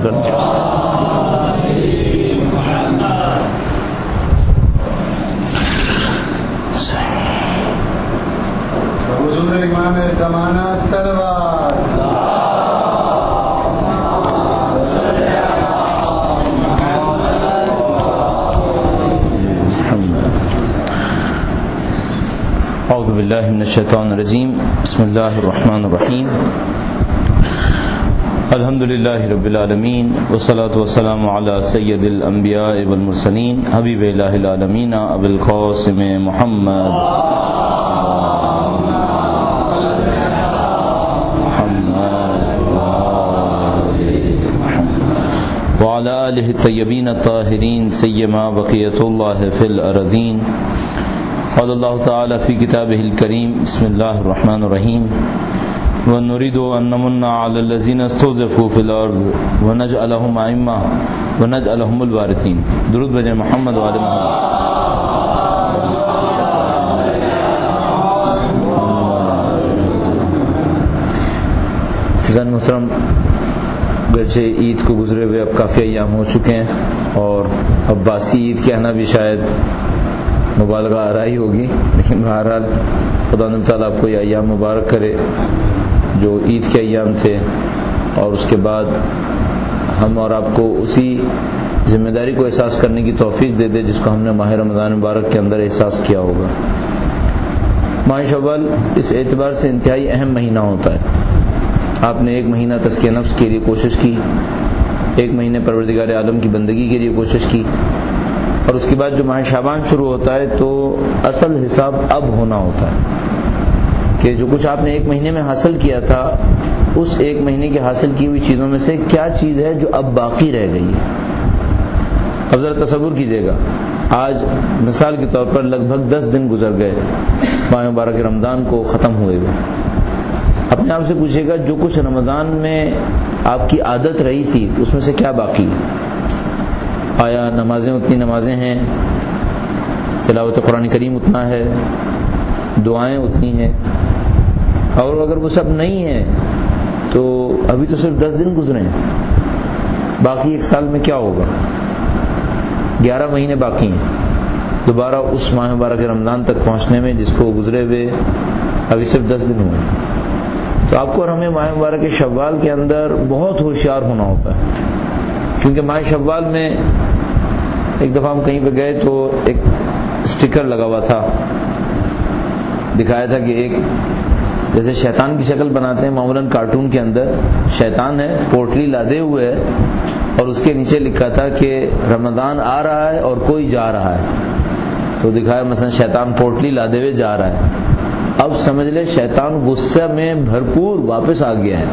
کر دیں. حضور امام زمانہ صلوات. اعوذ باللہ من الشیطان الرجیم. بسم اللہ الرحمن الرحیم. الحمد للہ رب العالمین والصلاة والسلام علی سید الانبیاء والمرسلین حبیب الہ العالمین ابو القاسم محمد وعلى آلہ الطیبین الطاہرین سیما بقیۃ اللہ فی الارضین. قال اللہ تعالی فی کتابہ الکریم. بسم اللہ الرحمن الرحیم. ونريد أن نمن على الذين استضعفوا في الأرض ونجعلهم أئمة ونجعلهم الوارثين. درود بجائے محمد و آل محمد. فضان محترم، گرچہ عید کو گزرے ہوئے اب کافی ایام ہو چکے ہیں اور عباسی عید کہنا بھی شاید مبالغہ آ رہی ہوگی، لیکن بہرحال خدا تعالیٰ آپ کو یہ ایام مبارک کرے جو عید کے ایام تھے، اور اس کے بعد ہم اور آپ کو اسی ذمہ داری کو احساس کرنے کی توفیق دے دے جس کو ہم نے ماہ رمضان مبارک کے اندر احساس کیا ہوگا. ماہ شوال اس اعتبار سے انتہائی اہم مہینہ ہوتا ہے. آپ نے ایک مہینہ تزکیہ نفس کے لیے کوشش کی، ایک مہینے پروردگار عالم کی بندگی کے لیے کوشش کی، اور اس کے بعد جو ماہ شعبان شروع ہوتا ہے تو اصل حساب اب ہونا ہوتا ہے کہ جو کچھ آپ نے ایک مہینے میں حاصل کیا تھا اس ایک مہینے کی حاصل کی ہوئی چیزوں میں سے کیا چیز ہے جو اب باقی رہ گئی ہے. اب ذرا تصور کیجئے گا، آج مثال کے طور پر لگ بھگ 10 دن گزر گئے ماہ مبارک رمضان کو ختم ہوئے ہوئے. اپنے آپ سے پوچھئے گا جو کچھ رمضان میں آپ کی عادت رہی تھی اس میں سے کیا باقی ہے؟ آیا نمازیں اتنی نمازیں ہیں، تلاوت قرآن کریم اتنا ہے، دعائیں اتنی ہیں؟ اور اگر وہ سب نہیں ہیں تو ابھی تو صرف 10 دن گزرے ہیں، باقی ایک سال میں کیا ہوگا؟ 11 مہینے باقی ہیں دوبارہ اس ماہ مبارک رمضان تک پہنچنے میں جس کو گزرے ہوئے ابھی صرف 10 دن ہوئے. تو آپ کو اور ہمیں ماہ مبارک شوال کے اندر بہت ہوشیار ہونا ہوتا ہے، کیونکہ ماہ شوال میں ایک دفعہ ہم کہیں پہ گئے تو ایک اسٹیکر لگا ہوا تھا، دکھایا تھا کہ ایک جیسے شیطان کی شکل بناتے ہیں معمولاً کارٹون کے اندر، شیطان ہے پوٹلی لادے ہوئے ہے اور اس کے نیچے لکھا تھا کہ رمضان آ رہا ہے اور کوئی جا رہا ہے. تو دکھایا مثلا شیطان پوٹلی لادے ہوئے جا رہا ہے. اب سمجھ لے شیطان غصے میں بھرپور واپس آ گیا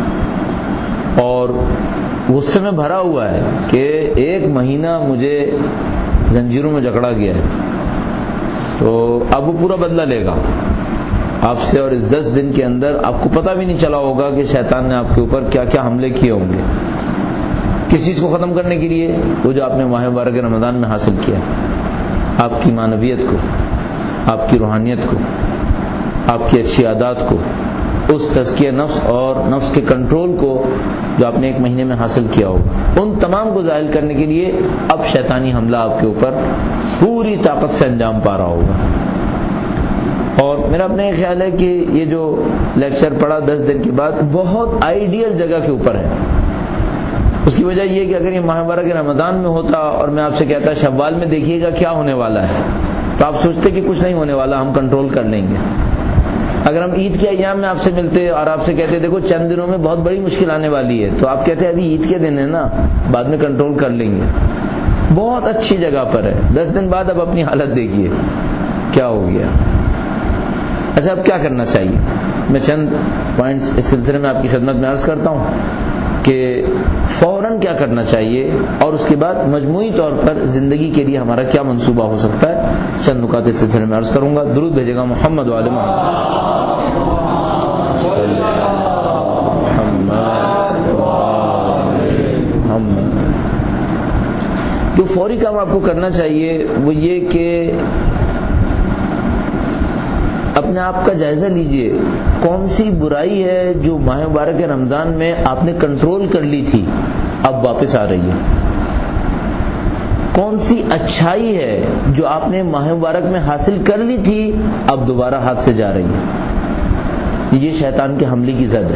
ہے اور غصے میں بھرا ہوا ہے کہ ایک مہینہ مجھے زنجیروں میں جکڑا گیا ہے. تو اب وہ پورا بدلہ لے گا آپ سے، اور اس 10 دن کے اندر آپ کو پتہ بھی نہیں چلا ہوگا کہ شیطان نے آپ کے اوپر کیا کیا حملے کیے ہوں گے. کس چیز کو ختم کرنے کے لیے؟ وہ جو آپ نے ماہ مبارک رمضان میں حاصل کیا، آپ کی معنویت کو، آپ کی روحانیت کو، آپ کی اچھی عادات کو، اس تزکیہ نفس اور نفس کے کنٹرول کو جو آپ نے ایک مہینے میں حاصل کیا ہوگا، ان تمام کو ظاہر کرنے کے لیے اب شیطانی حملہ آپ کے اوپر پوری طاقت سے انجام پا رہا ہوگا. اور میرا اپنا یہ خیال ہے کہ یہ جو لیکچر پڑا 10 دن کے بعد بہت آئیڈیل جگہ کے اوپر ہے. اس کی وجہ یہ کہ اگر یہ ماہ مبارک رمضان میں ہوتا اور میں آپ سے کہتا شوال میں دیکھیے گا کیا ہونے والا ہے، تو آپ سوچتے کہ کچھ نہیں ہونے والا، ہم کنٹرول کر لیں گے. اگر ہم عید کے ایام میں آپ سے ملتے اور آپ سے کہتے دیکھو چند دنوں میں بہت بڑی مشکل آنے والی ہے، تو آپ کہتے ابھی عید کے دن ہے نا، بعد میں کنٹرول کر لیں گے. بہت اچھی جگہ پر ہے. 10 دن بعد اب اپنی حالت دیکھیے کیا ہو گیا. اچھا اب کیا کرنا چاہیے؟ میں چند پوائنٹس اس سلسلے میں آپ کی خدمت میں عرض کرتا ہوں کہ فوراً کیا کرنا چاہیے، اور اس کے بعد مجموعی طور پر زندگی کے لیے ہمارا کیا منصوبہ ہو سکتا ہے. چند نکات اس سلسلے میں عرض کروں گا. درود بھیجے گا محمد و آل محمد. جو فوری کام آپ کو کرنا چاہیے وہ یہ کہ اپنے آپ کا جائزہ لیجئے، کون سی برائی ہے جو ماہ مبارک رمضان میں آپ نے کنٹرول کر لی تھی اب واپس آ رہی ہے، کون سی اچھائی ہے جو آپ نے ماہ مبارک میں حاصل کر لی تھی اب دوبارہ ہاتھ سے جا رہی ہے۔ یہ شیطان کے حملے کی زد ہے۔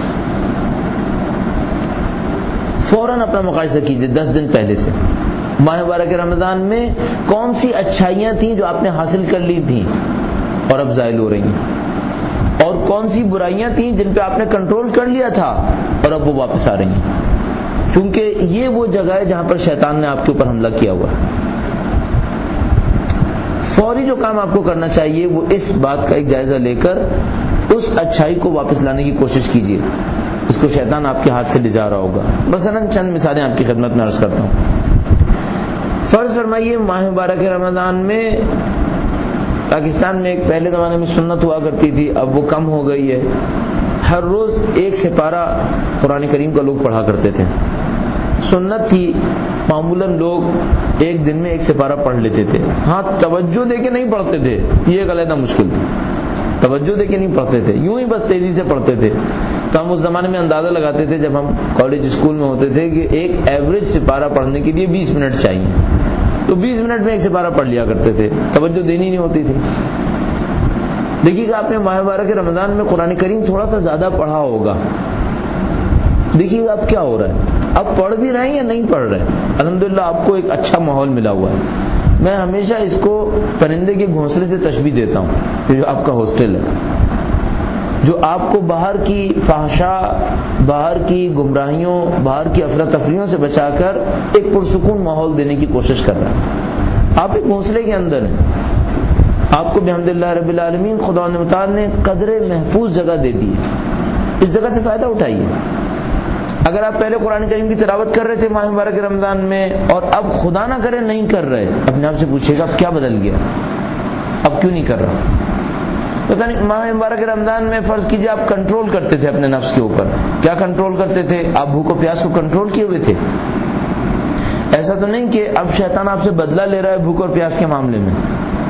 فوراً اپنا مقایسہ کیجئے 10 دن پہلے سے، ماہ مبارک رمضان میں کون سی اچھائیاں تھیں جو آپ نے حاصل کر لی تھیں اور اب زائل ہو رہی ہیں، اور کون سی برائیاں تھیں جن پہ آپ نے کنٹرول کر لیا تھا اور اب وہ واپس آ رہی ہیں، کیونکہ یہ وہ جگہ ہے جہاں پر شیطان نے آپ کے اوپر حملہ کیا ہوا ہے۔ فوری جو کام آپ کو کرنا چاہیے وہ اس بات کا ایک جائزہ لے کر اس اچھائی کو واپس لانے کی کوشش کیجیے، اس کو شیطان آپ کے ہاتھ سے لے جا رہا ہوگا۔ مثلاً چند مثالیں آپ کی خدمت میں عرض کرتا ہوں۔ فرض فرمائیے ماہ مبارک رمضان میں پاکستان میں ایک پہلے زمانے میں سنت ہوا کرتی تھی، اب وہ کم ہو گئی ہے، ہر روز ایک سپارہ قرآن کریم کا لوگ پڑھا کرتے تھے۔ سنت تھی، معمولاً لوگ ایک دن میں ایک سپارہ پڑھ لیتے تھے، ہاں توجہ دے کے نہیں پڑھتے تھے، یہ ایک علیحدہ مشکل تھی، توجہ دے کے نہیں پڑھتے تھے، یوں ہی بس تیزی سے پڑھتے تھے۔ تو ہم اس زمانے میں اندازہ لگاتے تھے جب ہم کالج اسکول میں ہوتے تھے کہ ایک ایوریج سپارہ پڑھنے کے لیے 20 منٹ چاہیے، تو 20 منٹ میں ایک سپارہ پڑھ لیا کرتے تھے، توجہ دینی نہیں ہوتی تھی۔ دیکھیے گا آپ نے ماہ مبارک رمضان میں قرآن کریم تھوڑا سا زیادہ پڑھا ہوگا، دیکھیے گا اب کیا ہو رہا ہے، اب پڑھ بھی رہے ہیں یا نہیں پڑھ رہے، الحمدللہ آپ کو ایک اچھا ماحول ملا ہوا ہے۔ میں ہمیشہ اس کو پرندے کے گھونسلے سے تشبیہ دیتا ہوں، جو آپ کا ہاسٹل ہے، جو آپ کو باہر کی فحشا، باہر کی گمراہیوں، باہر کی افراتفریوں سے بچا کر ایک پرسکون ماحول دینے کی کوشش کر رہا ہے۔ آپ ایک گھونسلے کے اندر ہیں، آپ کو بحمدللہ رب العالمین خدا متعال نے قدر محفوظ جگہ دے دی ہے، اس جگہ سے فائدہ اٹھائیے۔ اگر آپ پہلے قرآن کریم کی تلاوت کر رہے تھے ماہ مبارک رمضان میں اور اب خدا نہ کرے نہیں کر رہے، اپنے آپ سے پوچھیے گا اب کیا بدل گیا، اب کیوں نہیں کر رہا؟ پتہ نہیں، ماہ مبارک رمضان میں فرض کیجئے آپ کنٹرول کرتے تھے اپنے نفس کے اوپر، کیا کنٹرول کرتے تھے؟ آپ بھوک و پیاس کو کنٹرول کیے ہوئے تھے۔ ایسا تو نہیں کہ اب شیطان آپ سے بدلہ لے رہا ہے بھوک اور پیاس کے معاملے میں۔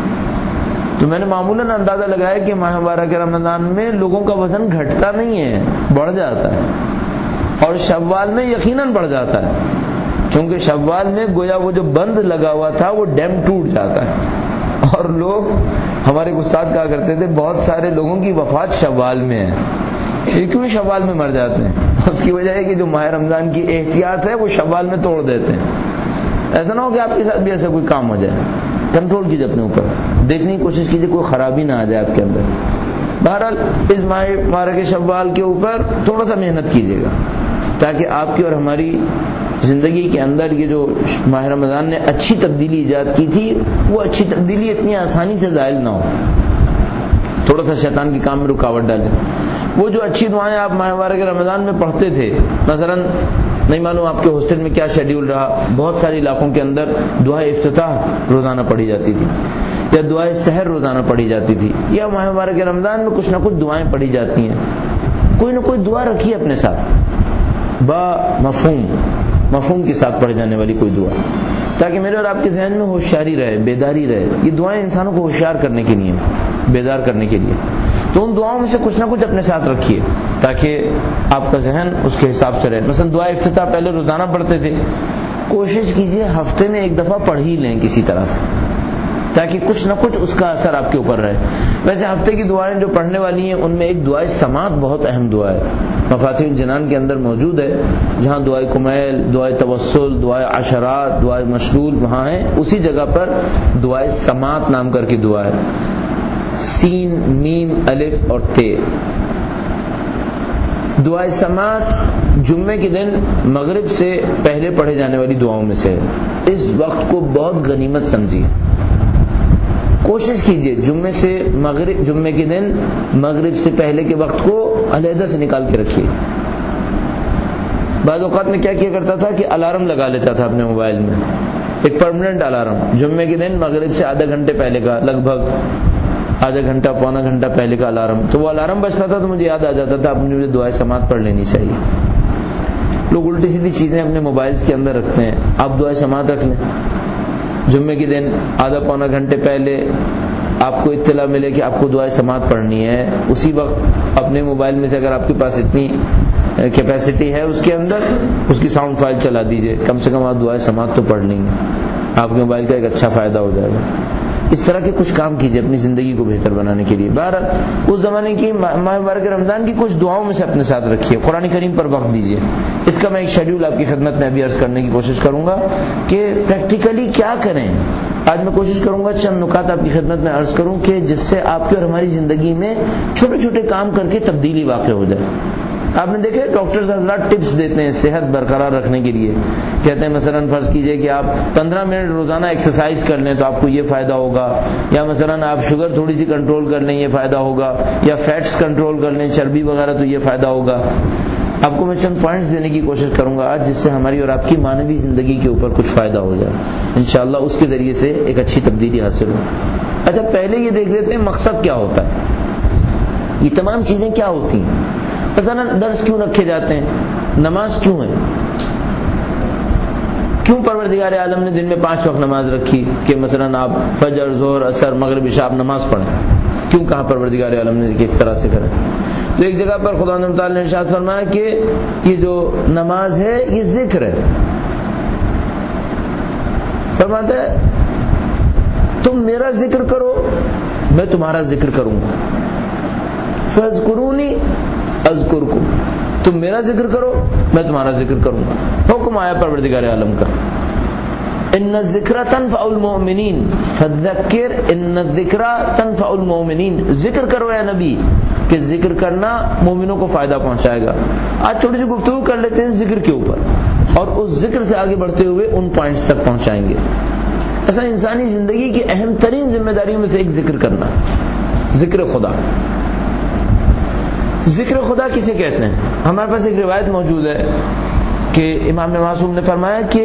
تو میں نے معمولاً اندازہ لگایا کہ ماہ مبارک رمضان میں لوگوں کا وزن گھٹتا نہیں ہے، بڑھ جاتا ہے، اور شوال میں یقیناً بڑھ جاتا ہے، کیونکہ شوال میں گویا وہ جو بند لگا ہوا تھا وہ ڈیم ٹوٹ جاتا ہے، اور لوگ ہمارے استاد کہا کرتے تھے بہت سارے لوگوں کی وفات شوال میں ہے۔ یہ کیوں شوال میں مر جاتے ہیں؟ اس کی وجہ ہے کہ جو ماہ رمضان کی احتیاط ہے وہ شوال میں توڑ دیتے ہیں۔ ایسا نہ ہو کہ آپ کے ساتھ بھی ایسا کوئی کام ہو جائے، کنٹرول کیجیے اپنے اوپر، دیکھنے کی کوشش کیجیے کوئی خرابی نہ آ جائے آپ کے اندر۔ بہرحال اس ماہ مبارک شوال کے اوپر تھوڑا سا محنت کیجیے گا تاکہ آپ کی اور ہماری زندگی کے اندر یہ جو ماہ رمضان نے اچھی تبدیلی ایجاد کی تھی وہ اچھی تبدیلی اتنی آسانی سے زائل نہ ہو، تھوڑا سا شیطان کے کام میں رکاوٹ ڈالے۔ وہ جو اچھی دعائیں آپ ماہ مبارک رمضان میں پڑھتے تھے، مثلا نہیں معلوم آپ کے ہاسٹل میں کیا شیڈیول رہا، بہت سارے علاقوں کے اندر دعائے افتتاح روزانہ پڑھی جاتی تھی، یا دعائے سحر روزانہ پڑھی جاتی تھی، یا ماہ مبارک رمضان میں کچھ نہ کچھ دعائیں پڑھی جاتی ہیں۔ کوئی نہ کوئی دعا رکھیے اپنے ساتھ، با مفہوم کے ساتھ پڑھی جانے والی کوئی دعا، تاکہ میرے اور آپ کے ذہن میں ہوشیاری رہے، بیداری رہے۔ یہ دعائیں انسانوں کو ہوشیار کرنے کے لیے، بیدار کرنے کے لیے، تو ان دعاؤں میں سے کچھ نہ کچھ اپنے ساتھ رکھیے تاکہ آپ کا ذہن اس کے حساب سے رہے۔ مثلا دعا افتتاح پہلے روزانہ پڑھتے تھے، کوشش کیجئے ہفتے میں ایک دفعہ پڑھ ہی لیں کسی طرح سے، تاکہ کچھ نہ کچھ اس کا اثر آپ کے اوپر رہے۔ ویسے ہفتے کی دعائیں جو پڑھنے والی ہیں ان میں ایک دعائے سماعت بہت اہم دعا ہے، مفاتیح الجنان کے اندر موجود ہے، جہاں دعائے کمیل، دعائے توسل، دعائے عشرات، دعائے مشلول وہاں ہے، اسی جگہ پر دعائے سماعت نام کر کے دعا ہے، سین میم الف اور تے۔ دعائے سماعت جمعے کے دن مغرب سے پہلے پڑھے جانے والی دعاؤں میں سے ہے۔ اس وقت کو بہت غنیمت سمجھیے، کوشش کیجئے جمعے کے دن مغرب سے پہلے کے وقت کو علیحدہ سے نکال کے رکھیے۔ بعض اوقات میں کیا کیا کرتا تھا کہ الارم لگا لیتا تھا اپنے موبائل میں، ایک پرماننٹ الارم، جمعے کے دن مغرب سے آدھا گھنٹے پہلے کا، لگ بھگ آدھا گھنٹہ پونا گھنٹہ پہلے کا الارم، تو وہ الارم بجتا تھا تو مجھے یاد آ جاتا تھا اپنی مجھے دعائے سماعت پڑھ لینی چاہیے۔ لوگ الٹی سیدھی چیزیں اپنے موبائلز کے اندر رکھتے ہیں، آپ دعائے سماعت رکھ لیں، جمعے کے دن آدھا پونا گھنٹے پہلے آپ کو اطلاع ملے کہ آپ کو دعائے سماعت پڑھنی ہے، اسی وقت اپنے موبائل میں سے اگر آپ کے پاس اتنی کیپیسٹی ہے اس کے اندر اس کی ساؤنڈ فائل چلا دیجئے، کم سے کم آپ دعائے سماعت تو پڑھ لیں گے، آپ کے موبائل کا ایک اچھا فائدہ ہو جائے گا۔ اس طرح کے کچھ کام کیجئے اپنی زندگی کو بہتر بنانے کے لیے۔ بہرحال اس زمانے کی ماہ مبارک رمضان کی کچھ دعاؤں میں سے اپنے ساتھ رکھیے، قرآن کریم پر وقت دیجئے۔ اس کا میں ایک شیڈیول آپ کی خدمت میں ابھی عرض کرنے کی کوشش کروں گا کہ پریکٹیکلی کیا کریں۔ آج میں کوشش کروں گا چند نکات آپ کی خدمت میں عرض کروں کہ جس سے آپ کی اور ہماری زندگی میں چھوٹے چھوٹے کام کر کے تبدیلی واقع ہو جائے۔ آپ نے دیکھے ڈاکٹرز حضرات ٹپس دیتے ہیں صحت برقرار رکھنے کے لیے، کہتے ہیں مثلا فرض کیجئے کہ آپ 15 منٹ روزانہ ایکسرسائز کر لیں تو آپ کو یہ فائدہ ہوگا، یا مثلا آپ شوگر تھوڑی سی کنٹرول کر لیں یہ فائدہ ہوگا، یا فیٹس کنٹرول کر لیں چربی وغیرہ تو یہ فائدہ ہوگا۔ آپ کو میں چند پوائنٹس دینے کی کوشش کروں گا آج جس سے ہماری اور آپ کی مانوی زندگی کے اوپر کچھ فائدہ ہو جائے، انشاءاللہ اس کے ذریعے سے ایک اچھی تبدیلی حاصل ہو۔ اچھا پہلے یہ دیکھ لیتے ہیں مقصد کیا ہوتا ہے، یہ تمام چیزیں کیا ہوتی ہیں۔ مثلا درس کیوں رکھے جاتے ہیں، نماز کیوں ہے، کیوں پروردگار عالم نے دن میں 5 وقت نماز رکھی کہ مثلا آپ فجر ظہر عصر مغرب عشاء آپ نماز پڑھیں، کیوں کہا پروردگار عالم نے کہ اس طرح سے کریں؟ تو ایک جگہ پر خدا تعالی نے ارشاد فرمایا کہ یہ جو نماز ہے یہ ذکر ہے، فرماتا ہے تم میرا ذکر کرو میں تمہارا ذکر کروں گا، فاذکرونی اذکرکم، تم میرا ذکر کرو میں تمہارا ذکر کروں گا۔ حکم آیا پروردگار عالم کا، ان الذکر تنفع المؤمنین فذکر ان الذکر تنفع المؤمنین، ذکر کرو اے نبی کہ ذکر کرنا مومنوں کو فائدہ پہنچائے گا۔ آج تھوڑی سی گفتگو کر لیتے ہیں ذکر کے اوپر اور اس ذکر سے آگے بڑھتے ہوئے ان پوائنٹس تک پہنچائیں گے۔ ایسا انسانی زندگی کی اہم ترین ذمہ داریوں میں سے ایک ذکر کرنا، ذکر خدا۔ ذکر خدا کسے کہتے ہیں؟ ہمارے پاس ایک روایت موجود ہے کہ امام معصوم نے فرمایا کہ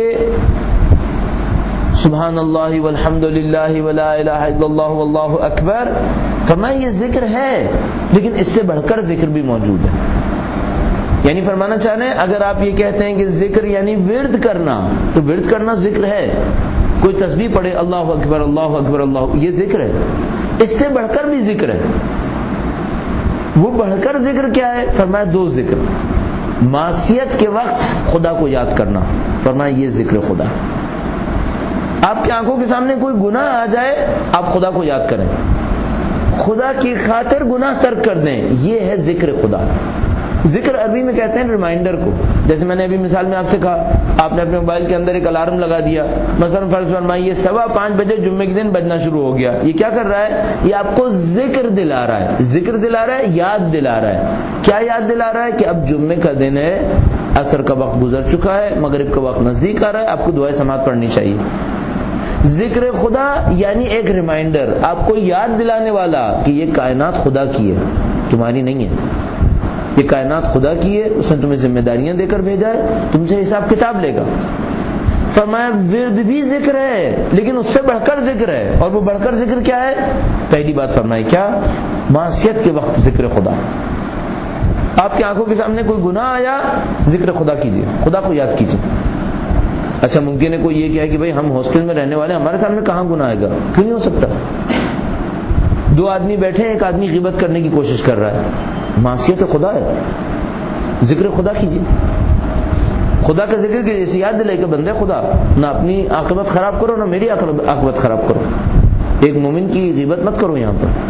سبحان اللہ والحمد للہ ولا الہ الا اللہ واللہ اکبر، فرمایا یہ ذکر ہے لیکن اس سے بڑھ کر ذکر بھی موجود ہے۔ یعنی فرمانا چاہ رہے ہیں اگر آپ یہ کہتے ہیں کہ ذکر یعنی ورد کرنا، تو ورد کرنا ذکر ہے، کوئی تسبیح پڑھے اللہ اکبر اللہ اکبر اللہ، یہ ذکر ہے، اس سے بڑھ کر بھی ذکر ہے۔ وہ بڑھ کر ذکر کیا ہے؟ فرمایا 2 ذکر، معصیت کے وقت خدا کو یاد کرنا، فرمایا یہ ذکر خدا۔ آپ کی آنکھوں کے سامنے کوئی گناہ آ جائے آپ خدا کو یاد کریں، خدا کی خاطر گناہ ترک کر دیں، یہ ہے ذکر خدا۔ ذکر عربی میں کہتے ہیں ریمائنڈر کو، جیسے میں نے ابھی مثال میں آپ سے کہا آپ نے اپنے موبائل کے اندر ایک الارم لگا دیا، مثلا فرض فرمائیے یہ 5:15 بجے جمعے کے دن بجنا شروع ہو گیا، یہ کیا کر رہا ہے؟ یہ آپ کو ذکر دلا رہا ہے، ذکر دلا رہا ہے، یاد دلا رہا ہے۔ کیا یاد دلا رہا ہے؟ کہ اب جمعے کا دن ہے، عصر کا وقت گزر چکا ہے، مغرب کا وقت نزدیک آ رہا ہے، آپ کو دعائے سماعت پڑھنی چاہیے۔ ذکر خدا یعنی ایک ریمائنڈر، آپ کو یاد دلانے والا کہ یہ کائنات خدا کی ہے، تمہاری نہیں ہے، یہ کائنات خدا کی ہے، اس نے تمہیں ذمہ داریاں دے کر بھیجا ہے، تم سے حساب کتاب لے گا۔ فرمایا ورد بھی ذکر ہے لیکن اس سے بڑھ کر ذکر ہے، اور وہ بڑھ کر ذکر کیا ہے؟ پہلی بات فرمائی کیا؟ معصیت کے وقت ذکر خدا۔ آپ کی آنکھوں کے سامنے کوئی گناہ آیا، ذکر خدا کیجیے، خدا کو یاد کیجیے۔ اچھا ممکن ہے کوئی یہ کہے کہ بھائی ہم ہاسٹل میں رہنے والے، ہمارے سامنے کہاں گناہ آئے گا؟ کیوں نہیں ہو سکتا؟ 2 آدمی بیٹھے ہیں، ایک آدمی غیبت کرنے کی کوشش کر رہا ہے، معصیت خدا ہے، ذکر خدا کیجیے، خدا کا ذکر کیجیے، اسے یاد دلائے کہ بندے خدا نہ اپنی عاقبت خراب کرو نہ میری عاقبت خراب کرو، ایک مومن کی غیبت مت کرو۔ یہاں پر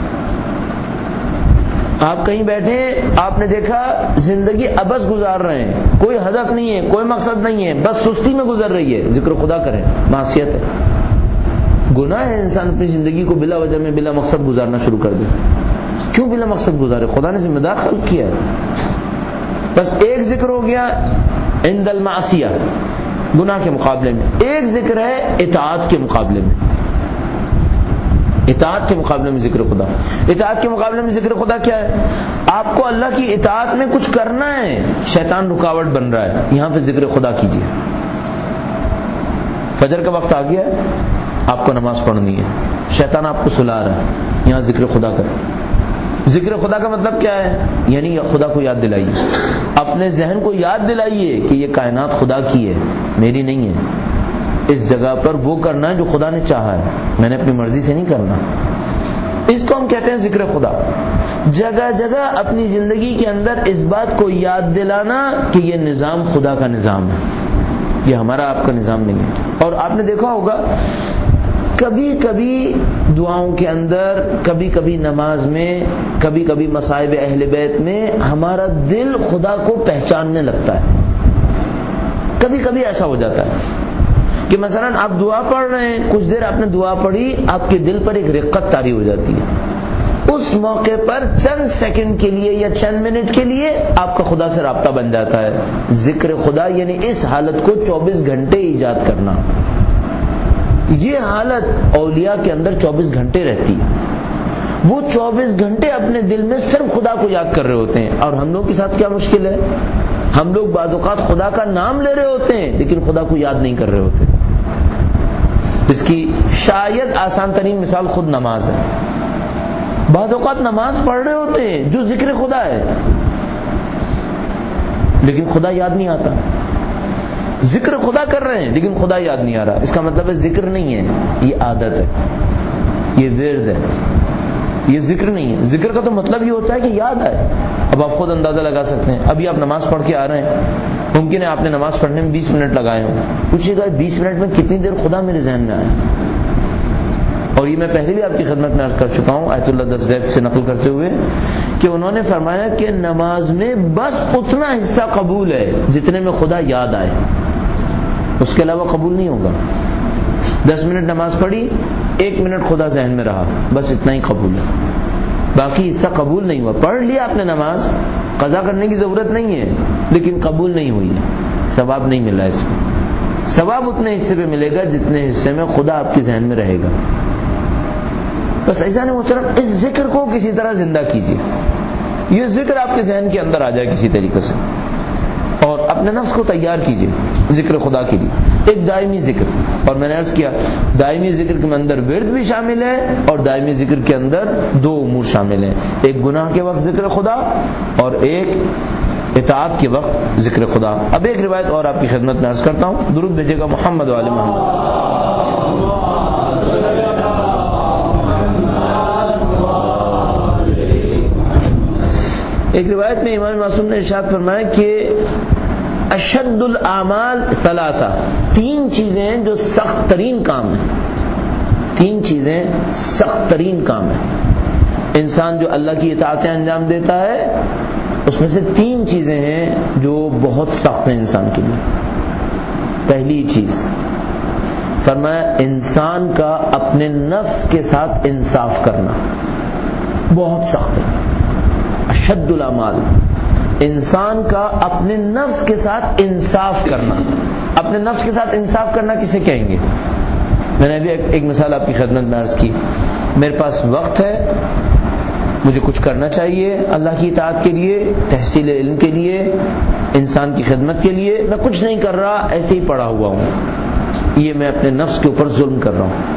آپ کہیں بیٹھے ہیں، آپ نے دیکھا زندگی ابس گزار رہے ہیں، کوئی ہدف نہیں ہے، کوئی مقصد نہیں ہے، بس سستی میں گزر رہی ہے، ذکر خدا کریں، معصیت ہے، گناہ ہے انسان اپنی زندگی کو بلا وجہ میں بلا مقصد گزارنا شروع کر دے۔ کیوں بلا مقصد گزارے؟ خدا نے ذمہ دار خلق کیا ہے۔ بس ایک ذکر ہو گیا عند المعصیہ، گناہ کے مقابلے میں، ایک ذکر ہے اطاعت کے مقابلے میں، اطاعت کے مقابلے میں ذکر خدا۔ اطاعت کے مقابلے میں ذکر خدا کیا ہے؟ آپ کو اللہ کی اطاعت میں کچھ کرنا ہے، شیطان رکاوٹ بن رہا ہے، یہاں پہ ذکر خدا کیجیے۔ فجر کا وقت آ گیا ہے، آپ کو نماز پڑھنی ہے، شیطان آپ کو سلا رہا ہے، یہاں ذکر خدا کریں۔ ذکر خدا کا مطلب کیا ہے؟ یعنی خدا کو یاد دلائیے، اپنے ذہن کو یاد دلائیے کہ یہ کائنات خدا کی ہے، میری نہیں ہے، اس جگہ پر وہ کرنا ہے جو خدا نے چاہا ہے، میں نے اپنی مرضی سے نہیں کرنا. اس کو ہم کہتے ہیں ذکر خدا. جگہ جگہ اپنی زندگی کے اندر اس بات کو یاد دلانا کہ یہ نظام خدا کا نظام ہے، یہ ہمارا آپ کا نظام نہیں ہے. اور آپ نے دیکھا ہوگا کبھی کبھی دعاؤں کے اندر، کبھی کبھی نماز میں، کبھی کبھی مصائب اہل بیت میں ہمارا دل خدا کو پہچاننے لگتا ہے. کبھی کبھی ایسا ہو جاتا ہے کہ مثلا آپ دعا پڑھ رہے ہیں، کچھ دیر آپ نے دعا پڑھی، آپ کے دل پر ایک رقت طاری ہو جاتی ہے. اس موقع پر چند سیکنڈ کے لیے یا چند منٹ کے لیے آپ کا خدا سے رابطہ بن جاتا ہے. ذکر خدا یعنی اس حالت کو 24 گھنٹے ایجاد کرنا. یہ حالت اولیاء کے اندر 24 گھنٹے رہتی ہے. وہ 24 گھنٹے اپنے دل میں صرف خدا کو یاد کر رہے ہوتے ہیں. اور ہم لوگوں کے ساتھ کیا مشکل ہے، ہم لوگ بعض اوقات خدا کا نام لے رہے ہوتے ہیں لیکن خدا کو یاد نہیں کر رہے ہوتے. اس کی شاید آسان ترین مثال خود نماز ہے. بعض اوقات نماز پڑھ رہے ہوتے ہیں جو ذکر خدا ہے لیکن خدا یاد نہیں آتا. ذکر خدا کر رہے ہیں لیکن خدا یاد نہیں آ رہا. اس کا مطلب ہے ذکر نہیں ہے، یہ عادت ہے، یہ ورد ہے، یہ ذکر نہیں ہے. ذکر کا تو مطلب یہ ہوتا ہے کہ یاد آئے. اب آپ خود اندازہ لگا سکتے ہیں. ابھی آپ نماز پڑھ کے آ رہے ہیں، ممکن ہے آپ نے نماز پڑھنے میں 20 منٹ لگائے ہوں. پوچھیے گا 20 منٹ میں کتنی دیر خدا میرے ذہن میں آیا. اور یہ میں پہلے بھی آپ کی خدمت میں عرض کر چکا ہوں آیت اللہ دستگیب سے نقل کرتے ہوئے کہ انہوں نے فرمایا کہ نماز میں بس اتنا حصہ قبول ہے جتنے میں خدا یاد آئے، اس کے علاوہ قبول نہیں ہوگا. 10 منٹ نماز پڑھی، 1 منٹ خدا ذہن میں رہا، بس اتنا ہی قبول ہے. باقی حصہ قبول نہیں ہوا. پڑھ لیا آپ نے نماز، قضا کرنے کی ضرورت نہیں ہے لیکن قبول نہیں ہوئی ہے، ثواب نہیں ملا. اس میں ثواب اتنے حصے پہ ملے گا جتنے حصے میں خدا آپ کے ذہن میں رہے گا. بس ایسا نہیں محترم، اس ذکر کو کسی طرح زندہ کیجیے. یہ ذکر آپ کے ذہن کے اندر آ جائے کسی طریقے سے، اور اپنے نفس کو تیار کیجیے ذکر خدا کے لیے. ایک دائمی ذکر، اور میں نے عرض کیا دائمی ذکر کے اندر ورد بھی شامل ہے اور دائمی ذکر کے اندر 2 امور شامل ہیں. ایک گناہ کے وقت ذکر خدا اور ایک اطاعت کے وقت ذکر خدا. اب ایک روایت اور آپ کی خدمت میں عرض کرتا ہوں. درود بھیجے گا محمد وعلی محمد. ایک روایت میں امام معصوم نے ارشاد فرمایا کہ اشد الاعمال 3، 3 چیزیں ہیں جو سخت ترین کام ہیں. 3 چیزیں سخت ترین کام ہیں. انسان جو اللہ کی اطاعتیں انجام دیتا ہے اس میں سے 3 چیزیں ہیں جو بہت سخت ہیں انسان کے لیے. پہلی چیز فرمایا انسان کا اپنے نفس کے ساتھ انصاف کرنا بہت سخت ہے. اشد الاعمال، انسان کا اپنے نفس کے ساتھ انصاف کرنا. اپنے نفس کے ساتھ انصاف کرنا کسے کہیں گے؟ میں نے ابھی ایک مثال آپ کی خدمت میں عرض کی. میرے پاس وقت ہے، مجھے کچھ کرنا چاہیے اللہ کی اطاعت کے لیے، تحصیل علم کے لیے، انسان کی خدمت کے لیے. میں کچھ نہیں کر رہا، ایسے ہی پڑا ہوا ہوں. یہ میں اپنے نفس کے اوپر ظلم کر رہا ہوں.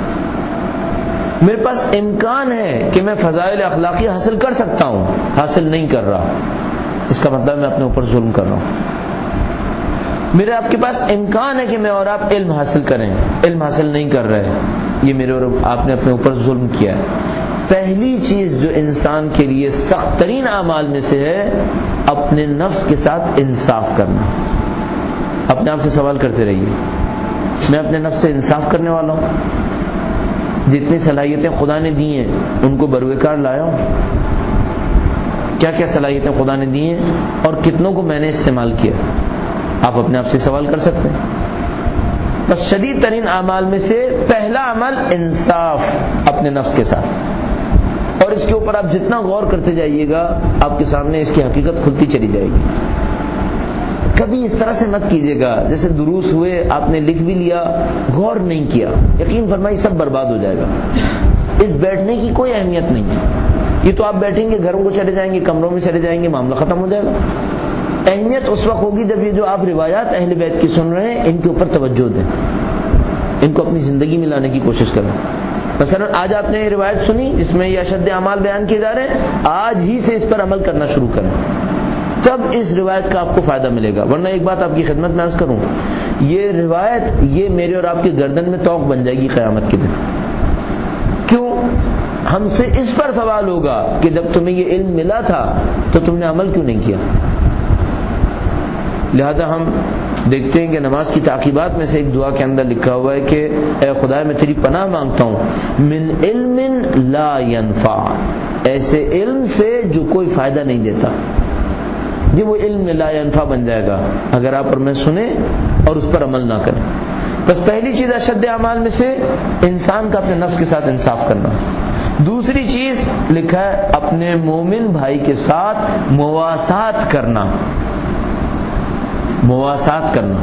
میرے پاس امکان ہے کہ میں فضائل اخلاقی حاصل کر سکتا ہوں، حاصل نہیں کر رہا، اس کا مطلب میں اپنے اوپر ظلم کر رہا ہوں. میرے آپ کے پاس امکان ہے کہ میں اور آپ علم حاصل کریں، علم حاصل نہیں کر رہے، یہ میرے اور آپ نے اپنے اوپر ظلم کیا ہے. پہلی چیز جو انسان کے لیے سخت ترین اعمال میں سے ہے اپنے نفس کے ساتھ انصاف کرنا. اپنے آپ سے سوال کرتے رہیے، میں اپنے نفس سے انصاف کرنے والا ہوں؟ جتنی صلاحیتیں خدا نے دی ہیں ان کو بروکار لایا ہوں؟ کیا کیا صلاحیتیں خدا نے دی ہیں اور کتنوں کو میں نے استعمال کیا؟ آپ اپنے آپ سے سوال کر سکتے ہیں. بس شدید ترین اعمال میں سے پہلا عمل انصاف اپنے نفس کے ساتھ. اور اس کے اوپر آپ جتنا غور کرتے جائیے گا آپ کے سامنے اس کی حقیقت کھلتی چلی جائے گی. کبھی اس طرح سے مت کیجیے گا جیسے دروس ہوئے آپ نے لکھ بھی لیا، غور نہیں کیا، یقین فرمائیے سب برباد ہو جائے گا. اس بیٹھنے کی کوئی اہمیت نہیں ہے. یہ تو آپ بیٹھیں گے، گھروں کو چلے جائیں گے، کمروں میں چلے جائیں گے، معاملہ ختم ہو جائے گا. اہمیت اس وقت ہوگی جب یہ جو آپ روایات اہل بیت کی سن رہے ہیں ان کے اوپر توجہ دیں، ان کو اپنی زندگی میں لانے کی کوشش کریں. مثلا آج آپ نے یہ روایت سنی جس میں یہ اشد اعمال بیان کیے جا رہے ہیں، آج ہی سے اس پر عمل کرنا شروع کریں. تب اس روایت کا آپ کو فائدہ ملے گا. ورنہ ایک بات آپ کی خدمت میں عرض کروں, یہ روایت یہ میرے اور آپ کی گردن میں توق بن جائے گی قیامت کے دن. کیوں؟ ہم سے اس پر سوال ہوگا کہ جب تمہیں یہ علم ملا تھا تو تم نے عمل کیوں نہیں کیا. لہذا ہم دیکھتے ہیں کہ نماز کی تعقیبات میں سے ایک دعا کے اندر لکھا ہوا ہے کہ اے خدا میں تیری پناہ مانگتا ہوں من علم لا ينفع, ایسے علم سے جو کوئی فائدہ نہیں دیتا. یہ وہ علم لا ينفع بن جائے گا اگر آپ اور میں سنیں اور اس پر عمل نہ کریں. بس پہلی چیز اشد اعمال میں سے انسان کا اپنے نفس کے ساتھ انصاف کرنا. دوسری چیز لکھا ہے اپنے مومن بھائی کے ساتھ مواسات کرنا. مواسات کرنا,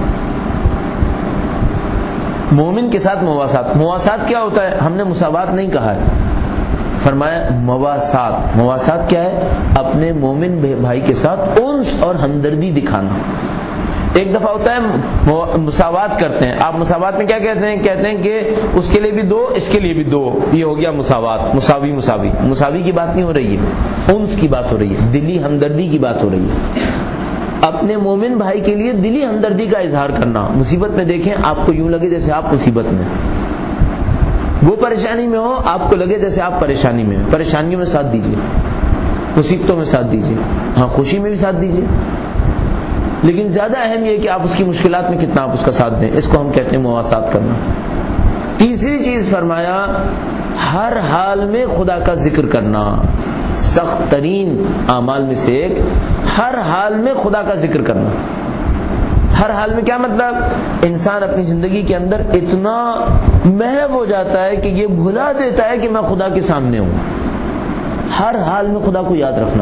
مومن کے ساتھ مواسات. مواسات کیا ہوتا ہے؟ ہم نے مساوات نہیں کہا ہے, فرمایا مواسات. مواسات کیا ہے؟ اپنے مومن بھائی کے ساتھ انس اور ہمدردی دکھانا. ایک دفعہ ہوتا ہے مساوات کرتے ہیں. آپ مساوات میں کیا کہتے ہیں؟ کہتے ہیں کہ اس کے لیے بھی دو, اس کے لیے بھی دو, یہ ہو گیا مساوات. مساوی مساوی مساوی کی بات نہیں ہو رہی ہے, انس کی بات ہو رہی ہے, دلی ہمدردی کی بات ہو رہی ہے. اپنے مومن بھائی کے لیے دلی ہمدردی کا اظہار کرنا. مصیبت میں دیکھیں, آپ کو یوں لگے جیسے آپ مصیبت میں, وہ پریشانی میں ہو, آپ کو لگے جیسے آپ پریشانی میں. پریشانیوں میں ساتھ دیجیے, مصیبتوں میں ساتھ دیجیے, ہاں خوشی میں بھی ساتھ دیجیے, لیکن زیادہ اہم یہ کہ آپ اس کی مشکلات میں کتنا آپ اس کا ساتھ دیں. اس کو ہم کہتے ہیں مواسات کرنا. تیسری چیز فرمایا ہر حال میں خدا کا ذکر کرنا. سخت ترین اعمال میں سے ایک ہر حال میں خدا کا ذکر کرنا. ہر حال میں کیا مطلب؟ انسان اپنی زندگی کے اندر اتنا محو ہو جاتا ہے کہ یہ بھلا دیتا ہے کہ میں خدا کے سامنے ہوں. ہر حال میں خدا کو یاد رکھنا.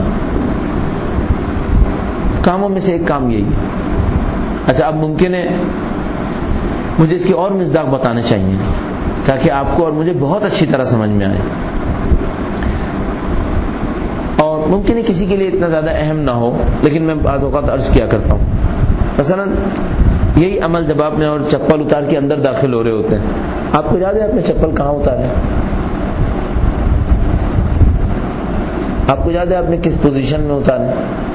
کاموں میں سے ایک کام یہی ہے. اچھا, اب ممکن ہے مجھے اس کی اور مصداق بتانے چاہیے تاکہ آپ کو اور مجھے بہت اچھی طرح سمجھ میں آئے, اور ممکن ہے کسی کے لیے اتنا زیادہ اہم نہ ہو, لیکن میں بعض اوقات عرض کیا کرتا ہوں. مثلا یہی عمل جب آپ نے اور چپل اتار کے اندر داخل ہو رہے ہوتے ہیں, آپ کو یاد ہے آپ نے چپل کہاں اتارے؟ آپ کو یاد ہے آپ نے کس پوزیشن میں اتارے؟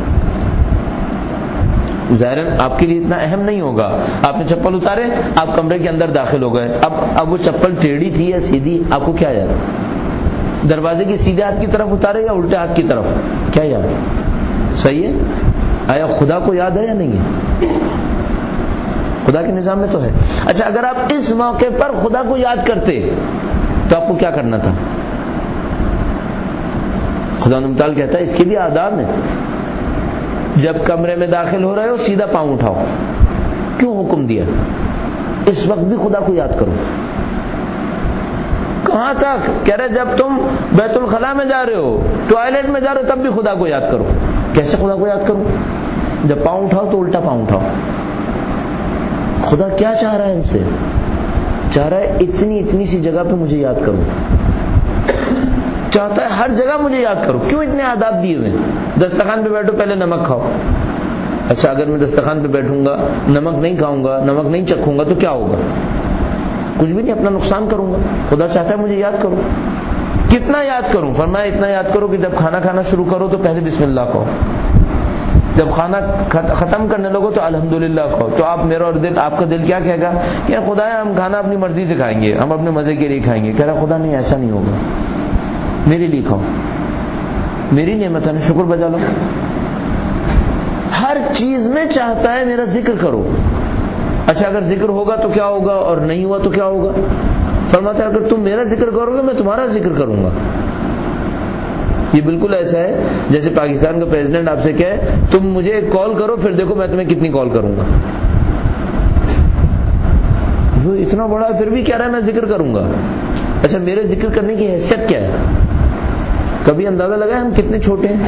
ظاہراً آپ کے لیے اتنا اہم نہیں ہوگا. آپ نے چپل اتارے, آپ کمرے کے اندر داخل ہو گئے. اب وہ چپل ٹیڑھی تھی یا سیدھی, آپ کو کیا یاد؟ دروازے کی سیدھے ہاتھ کی طرف اتارے یا الٹے ہاتھ کی طرف, کیا یاد؟ صحیح ہے. آیا خدا کو یاد ہے یا نہیں ہے؟ خدا کے نظام میں تو ہے. اچھا, اگر آپ اس موقع پر خدا کو یاد کرتے تو آپ کو کیا کرنا تھا؟ خدا نمتال کہتا ہے اس کے بھی آداب ہیں. جب کمرے میں داخل ہو رہے ہو سیدھا پاؤں اٹھاؤ. کیوں حکم دیا؟ اس وقت بھی خدا کو یاد کرو. کہاں تک؟ کہہ رہے جب تم بیت الخلاء میں جا رہے ہو, ٹوائلٹ میں جا رہے ہو, تب بھی خدا کو یاد کرو. کیسے خدا کو یاد کرو؟ جب پاؤں اٹھاؤ تو الٹا پاؤں اٹھاؤ. خدا کیا چاہ رہا ہے ہم سے؟ چاہ رہا ہے اتنی سی جگہ پہ مجھے یاد کرو. چاہتا ہے ہر جگہ مجھے یاد کرو. کیوں اتنے آداب دیے ہوئے؟ دسترخوان پہ بیٹھو پہلے نمک کھاؤ. اچھا, اگر میں دسترخوان پہ بیٹھوں گا, نمک نہیں کھاؤں گا, نمک نہیں چکھوں گا تو کیا ہوگا؟ کچھ بھی نہیں, اپنا نقصان کروں گا. خدا چاہتا ہے مجھے یاد کرو. کتنا یاد کروں؟ فرمایا اتنا یاد کرو کہ جب کھانا کھانا شروع کرو تو پہلے بسم اللہ کہو. جب کھانا ختم کرنے لگو تو الحمدللہ کہو. تو آپ میرا اور دل, آپ کا دل کیا کہے گا کہ خدا ہم کھانا اپنی مرضی سے کھائیں گے, ہم اپنے مزے کے لیے کھائیں گے. کہہ رہا خدا نہیں, ایسا نہیں ہوگا, میرے لیے کھاؤ, میری نعمت ہے, شکر بجا لو. ہر چیز میں چاہتا ہے میرا ذکر کرو. اچھا, اگر ذکر ہوگا تو کیا ہوگا اور نہیں ہوا تو کیا ہوگا؟ فرماتا ہے اگر تم میرا ذکر کرو گے میں تمہارا ذکر کروں گا. یہ بالکل ایسا ہے جیسے پاکستان کا پریزیڈنٹ آپ سے کہے تم مجھے ایک کال کرو پھر دیکھو میں تمہیں کتنی کال کروں گا. وہ اتنا بڑا ہے پھر بھی کہہ رہا ہے میں ذکر کروں گا. اچھا, میرے ذکر کرنے کی حیثیت کیا ہے؟ کبھی اندازہ لگا ہے ہم کتنے چھوٹے ہیں؟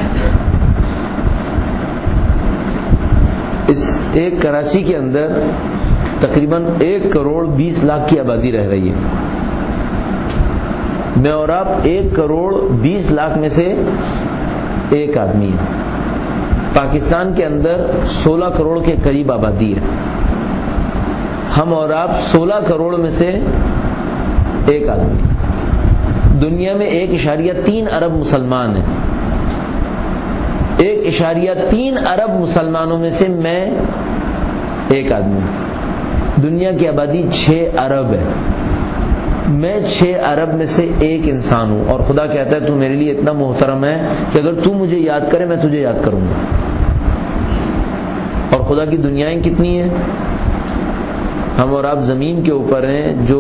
اس ایک کراچی کے اندر تقریباً 1 کروڑ 20 لاکھ کی آبادی رہ رہی ہے. میں اور آپ 1 کروڑ 20 لاکھ میں سے ایک آدمی ہے. پاکستان کے اندر 16 کروڑ کے قریب آبادی ہے. ہم اور آپ 16 کروڑ میں سے ایک آدمی. دنیا میں 1.3 ارب مسلمان ہیں. 1.3 ارب مسلمانوں میں سے میں ایک آدمی ہوں. دنیا کی آبادی 6 ارب ہے. میں 6 ارب میں سے ایک انسان ہوں, اور خدا کہتا ہے تو میرے لیے اتنا محترم ہے کہ اگر تو مجھے یاد کرے میں تجھے یاد کروں گا. اور خدا کی دنیایں کتنی ہیں؟ ہم اور آپ زمین کے اوپر ہیں, جو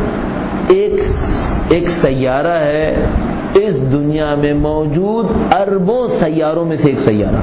ایک سیارہ ہے اس دنیا میں موجود اربوں سیاروں میں سے ایک سیارہ.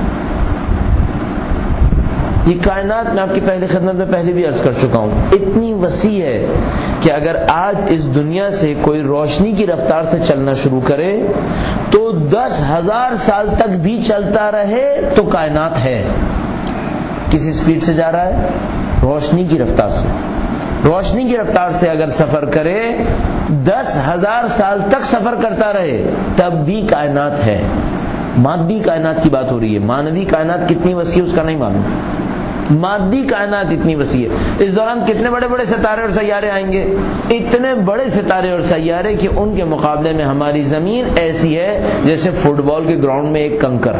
یہ کائنات میں آپ کی پہلے خدمت میں پہلے بھی عرض کر چکا ہوں, اتنی وسیع ہے کہ اگر آج اس دنیا سے کوئی روشنی کی رفتار سے چلنا شروع کرے تو 10,000 سال تک بھی چلتا رہے تو کائنات ہے. کس اسپیڈ سے جا رہا ہے؟ روشنی کی رفتار سے. روشنی کی رفتار سے اگر سفر کرے 10,000 سال تک سفر کرتا رہے تب بھی کائنات ہے. مادی کائنات کی بات ہو رہی ہے, مانوی کائنات کتنی وسیع ہے اس کا نہیں معلوم. مادی کائنات اتنی وسیع ہے. اس دوران کتنے بڑے بڑے ستارے اور سیارے آئیں گے, اتنے بڑے ستارے اور سیارے کہ ان کے مقابلے میں ہماری زمین ایسی ہے جیسے فٹ بال کے گراؤنڈ میں ایک کنکر.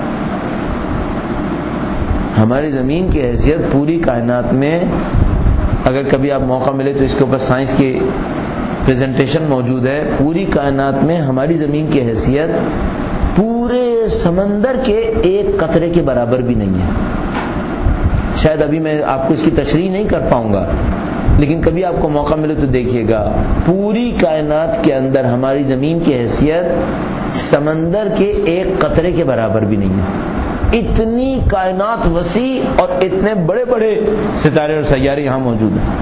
ہماری زمین کی حیثیت پوری کائنات میں, اگر کبھی آپ موقع ملے تو اس کے اوپر سائنس کی پریزنٹیشن موجود ہے, پوری کائنات میں ہماری زمین کی حیثیت پورے سمندر کے ایک قطرے کے برابر بھی نہیں ہے. شاید ابھی میں آپ کو اس کی تشریح نہیں کر پاؤں گا, لیکن کبھی آپ کو موقع ملے تو دیکھیے گا پوری کائنات کے اندر ہماری زمین کی حیثیت سمندر کے ایک قطرے کے برابر بھی نہیں ہے. اتنی کائنات وسیع اور اتنے بڑے بڑے ستارے اور سیارے یہاں موجود ہیں.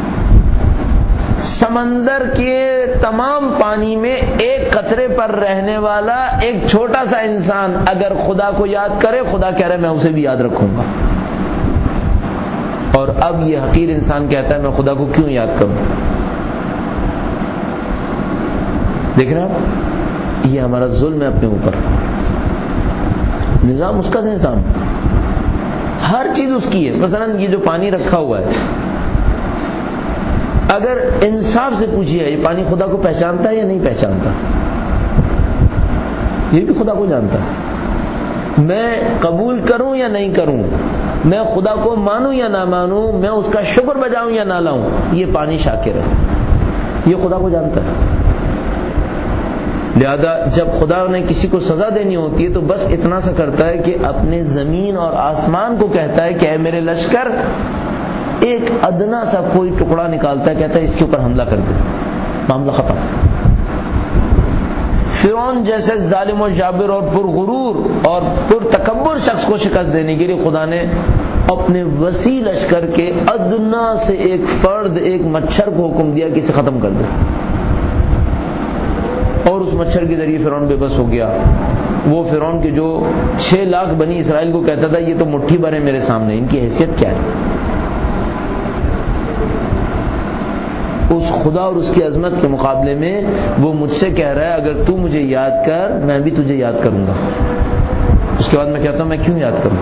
سمندر کے تمام پانی میں ایک قطرے پر رہنے والا ایک چھوٹا سا انسان اگر خدا کو یاد کرے, خدا کہہ رہا ہے میں اسے بھی یاد رکھوں گا. اور اب یہ حقیر انسان کہتا ہے میں خدا کو کیوں یاد کروں؟ دیکھ رہے ہیں آپ, یہ ہمارا ظلم ہے اپنے اوپر. نظام اس کا نظام, ہر چیز اس کی ہے. مثلا یہ جو پانی رکھا ہوا ہے, اگر انصاف سے پوچھیے یہ پانی خدا کو پہچانتا ہے یا نہیں پہچانتا؟ یہ بھی خدا کو جانتا ہے. میں قبول کروں یا نہیں کروں, میں خدا کو مانوں یا نہ مانوں, میں اس کا شکر بجاؤں یا نہ لاؤں, یہ پانی شاکر ہے, یہ خدا کو جانتا ہے. لہذا جب خدا نے کسی کو سزا دینی ہوتی ہے تو بس اتنا سا کرتا ہے کہ اپنے زمین اور آسمان کو کہتا ہے کہ اے میرے لشکر, ایک ادنا سا کوئی ٹکڑا نکالتا ہے, کہتا ہے اس کے اوپر حملہ کر دے, معاملہ ختم. فرعون جیسے ظالم و جابر اور پرغرور اور پرتکبر شخص کو شکست دینے کے لیے خدا نے اپنے وسیع لشکر کے ادنا سے ایک فرد, ایک مچھر کو حکم دیا کہ اسے ختم کر دے, اور اس مچھر کے ذریعے فرعون بے بس ہو گیا. وہ فرعون کے جو 6 لاکھ بنی اسرائیل کو کہتا تھا یہ تو مٹھی بھر ہے میرے سامنے, ان کی حیثیت کیا ہے؟ اس خدا اور اس کی عظمت کے مقابلے میں وہ مجھ سے کہہ رہا ہے اگر تو مجھے یاد کر میں بھی تجھے یاد کروں گا. اس کے بعد میں کہتا ہوں میں کیوں یاد کروں؟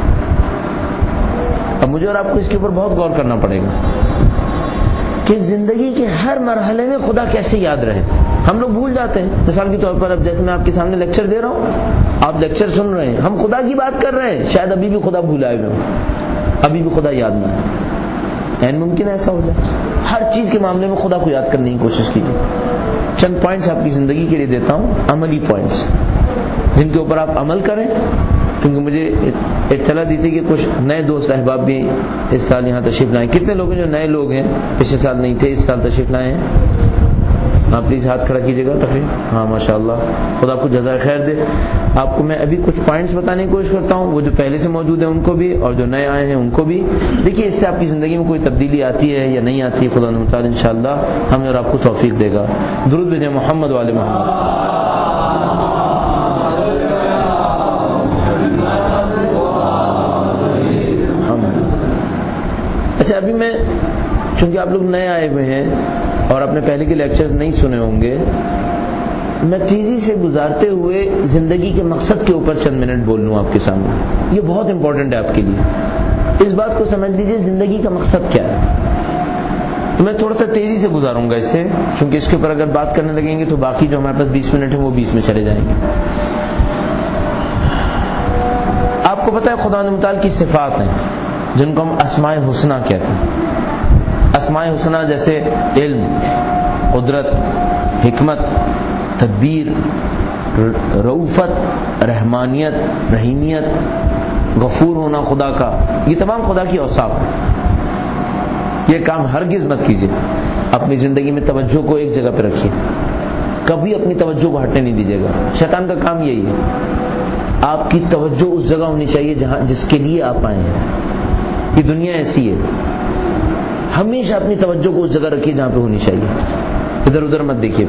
اب مجھے اور آپ کو اس کے اوپر بہت غور کرنا پڑے گا کہ زندگی کے ہر مرحلے میں خدا کیسے یاد رہے. ہم لوگ بھول جاتے ہیں. مثال کے طور پر اب جیسے میں آپ کے سامنے لیکچر دے رہا ہوں, آپ لیکچر سن رہے ہیں, ہم خدا کی بات کر رہے ہیں, شاید ابھی بھی خدا بھولائے ہوئے ہوں, ابھی بھی خدا یاد نہ ہے. این ممکن ایسا ہو جائے. ہر چیز کے معاملے میں خدا کو یاد کرنے کی کوشش کیجیے. چند پوائنٹس آپ کی زندگی کے لیے دیتا ہوں, عملی پوائنٹس جن کے اوپر آپ عمل کریں, کیونکہ مجھے اطلاع دی تھی کہ کچھ نئے دوست احباب بھی اس سال یہاں تشریف لائیں. کتنے لوگ ہیں جو نئے لوگ ہیں, پچھلے سال نہیں تھے, اس سال تشریف لائے ہیں؟ آپ پلیز ہاتھ کھڑا کیجیے گا تقریباً. ہاں ماشاءاللہ, خدا آپ کو جزائے خیر دے. آپ کو میں ابھی کچھ پوائنٹس بتانے کی کوشش کرتا ہوں, وہ جو پہلے سے موجود ہیں ان کو بھی اور جو نئے آئے ہیں ان کو بھی. دیکھیے اس سے آپ کی زندگی میں کوئی تبدیلی آتی ہے یا نہیں آتی ہے, خدا تعالیٰ انشاءاللہ ہمیں اور آپ کو توفیق دے گا. درود بھیجیں محمد والے محمد. اچھا, ابھی میں چونکہ آپ لوگ نئے آئے ہوئے ہیں اور آپ نے پہلے کے لیکچرز نہیں سنے ہوں گے, میں تیزی سے گزارتے ہوئے زندگی کے مقصد کے اوپر چند منٹ بول لوں آپ کے سامنے. یہ بہت امپورٹنٹ ہے آپ کے لیے. اس بات کو سمجھ لیجیے زندگی کا مقصد کیا ہے. تو میں تھوڑا سا تیزی سے گزاروں گا اس سے, کیونکہ اس کے اوپر اگر بات کرنے لگیں گے تو باقی جو ہمارے پاس 20 منٹ ہیں وہ 20 میں چلے جائیں گے. کو پتہ ہے خدا متعال کی صفات ہیں جن کو ہم اسماء حسنہ کہتے ہیں. اسماء حسنہ جیسے علم، قدرت، حکمت، تدبیر، رؤفت، رحمانیت، رحیمیت، غفور ہونا خدا کا، یہ تمام خدا کی اوصاف ہیں. یہ کام ہرگز مت کیجیے. اپنی زندگی میں توجہ کو ایک جگہ پہ رکھیے، کبھی اپنی توجہ کو ہٹنے نہیں دیجیے گا. شیطان کا کام یہی ہے، آپ کی توجہ اس جگہ ہونی چاہیے جس کے لیے آپ آئے ہیں. یہ دنیا ایسی ہے، ہمیشہ اپنی توجہ کو اس جگہ رکھیے جہاں پہ ہونی چاہیے، ادھر ادھر مت دیکھیے.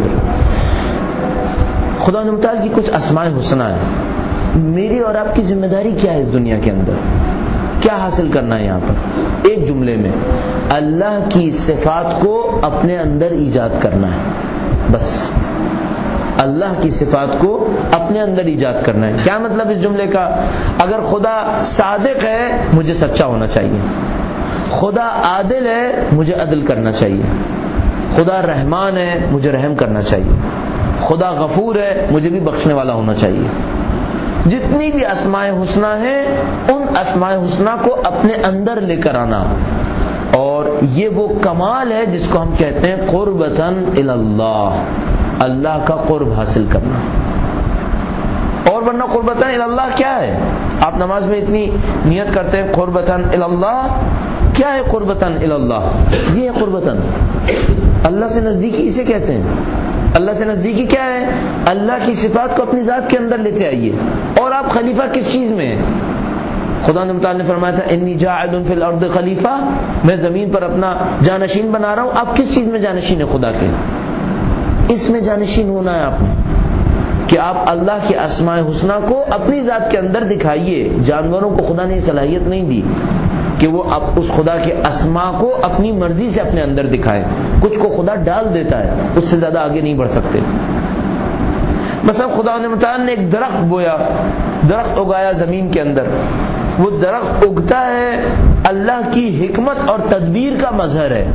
پھر خدا متعال کی کچھ اسماء حسنہ ہیں. میری اور آپ کی ذمہ داری کیا ہے اس دنیا کے اندر؟ کیا حاصل کرنا ہے یہاں پر؟ ایک جملے میں اللہ کی صفات کو اپنے اندر ایجاد کرنا ہے. بس اللہ کی صفات کو اپنے اندر ایجاد کرنا ہے. کیا مطلب اس جملے کا؟ اگر خدا صادق ہے مجھے سچا ہونا چاہیے، خدا عادل ہے مجھے عدل کرنا چاہیے، خدا رحمان ہے مجھے رحم کرنا چاہیے، خدا غفور ہے مجھے بھی بخشنے والا ہونا چاہیے. جتنی بھی اسماء حسنہ ہیں ان اسماء حسنہ کو اپنے اندر لے کر آنا، اور یہ وہ کمال ہے جس کو ہم کہتے ہیں قربتاً الی اللہ، اللہ کا قرب حاصل کرنا. اور ورنہ قربتاً الی اللہ کیا ہے؟ آپ نماز میں اتنی نیت کرتے ہیں قربتاً الی اللہ. کیا ہے قربتاً الی اللہ؟ یہ ہے قربتاً اللہ سے نزدیکی، اسے کہتے ہیں. اللہ سے نزدیکی کیا ہے؟ اللہ کی صفات کو اپنی ذات کے اندر لیتے آئیے. اور آپ خلیفہ کس چیز میں ہیں؟ خدا نے فرمایا تھا انی جاعل فی الارض خلیفہ، میں زمین پر اپنا جانشین بنا رہا ہوں. آپ کس چیز میں جانشین ہیں خدا کے؟ اس میں جانشین ہونا ہے آپ نے کہ آپ اللہ کی اسماء حسنہ کو اپنی ذات کے اندر دکھائیے. جانوروں کو خدا نے یہ صلاحیت نہیں دی کہ وہ اس خدا کے اسماء کو اپنی مرضی سے اپنے اندر دکھائے. کچھ کو خدا ڈال دیتا ہے، اس سے زیادہ آگے نہیں بڑھ سکتے. مثلا خدا متعال نے ایک درخت بویا، درخت اگایا زمین کے اندر. وہ درخت اگتا ہے اللہ کی حکمت اور تدبیر کا مظہر ہے.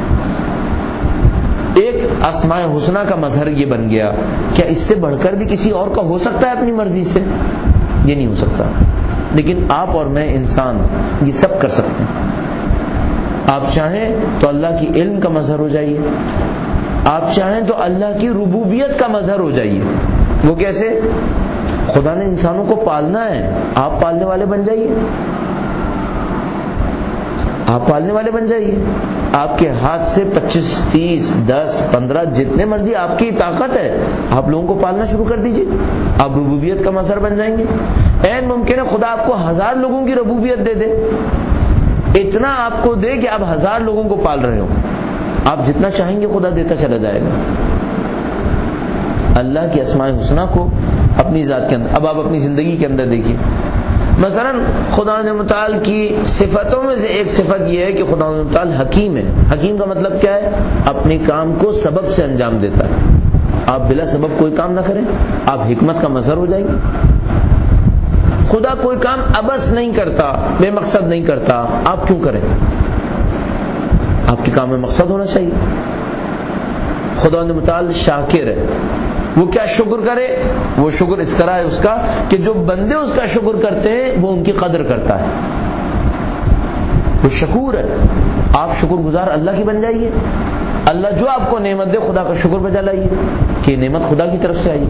ایک اسماء حسنہ کا مظہر یہ بن گیا. کیا اس سے بڑھ کر بھی کسی اور کا ہو سکتا ہے اپنی مرضی سے؟ یہ نہیں ہو سکتا. لیکن آپ اور میں انسان یہ سب کر سکتے ہیں. آپ چاہیں تو اللہ کی علم کا مظہر ہو جائیے، آپ چاہیں تو اللہ کی ربوبیت کا مظہر ہو جائیے. وہ کیسے؟ خدا نے انسانوں کو پالنا ہے، آپ پالنے والے بن جائیے. آپ پالنے والے بن جائیے. آپ کے ہاتھ سے 25 30 10 15 جتنے مرضی آپ کی طاقت ہے، آپ لوگوں کو پالنا شروع کر دیجیے. آپ ربوبیت کا مظہر بن جائیں گے. این ممکن ہے خدا آپ کو 1000 لوگوں کی ربوبیت دے دے، اتنا آپ کو دے کہ آپ 1000 لوگوں کو پال رہے ہو. آپ جتنا چاہیں گے خدا دیتا چلا جائے گا. اللہ کی اسماء حسنہ کو اپنی ذات کے اندر. اب آپ اپنی زندگی کے اندر دیکھیے، مثلا خدا متعال کی صفتوں میں سے ایک صفت یہ ہے کہ خدا متعال حکیم ہے. حکیم کا مطلب کیا ہے؟ اپنے کام کو سبب سے انجام دیتا ہے. آپ بلا سبب کوئی کام نہ کریں، آپ حکمت کا مظہر ہو جائیں گے. خدا کوئی کام عبث نہیں کرتا، بے مقصد نہیں کرتا. آپ کیوں کریں؟ آپ کے کام میں مقصد ہونا چاہیے. خدا متعال شاکر ہے. وہ کیا شکر کرے؟ وہ شکر اس طرح ہے اس کا کہ جو بندے اس کا شکر کرتے ہیں وہ ان کی قدر کرتا ہے. وہ شکور ہے. آپ شکر گزار اللہ کی بن جائیے. اللہ جو آپ کو نعمت دے خدا کا شکر بجا لائیے کہ نعمت خدا کی طرف سے آئی.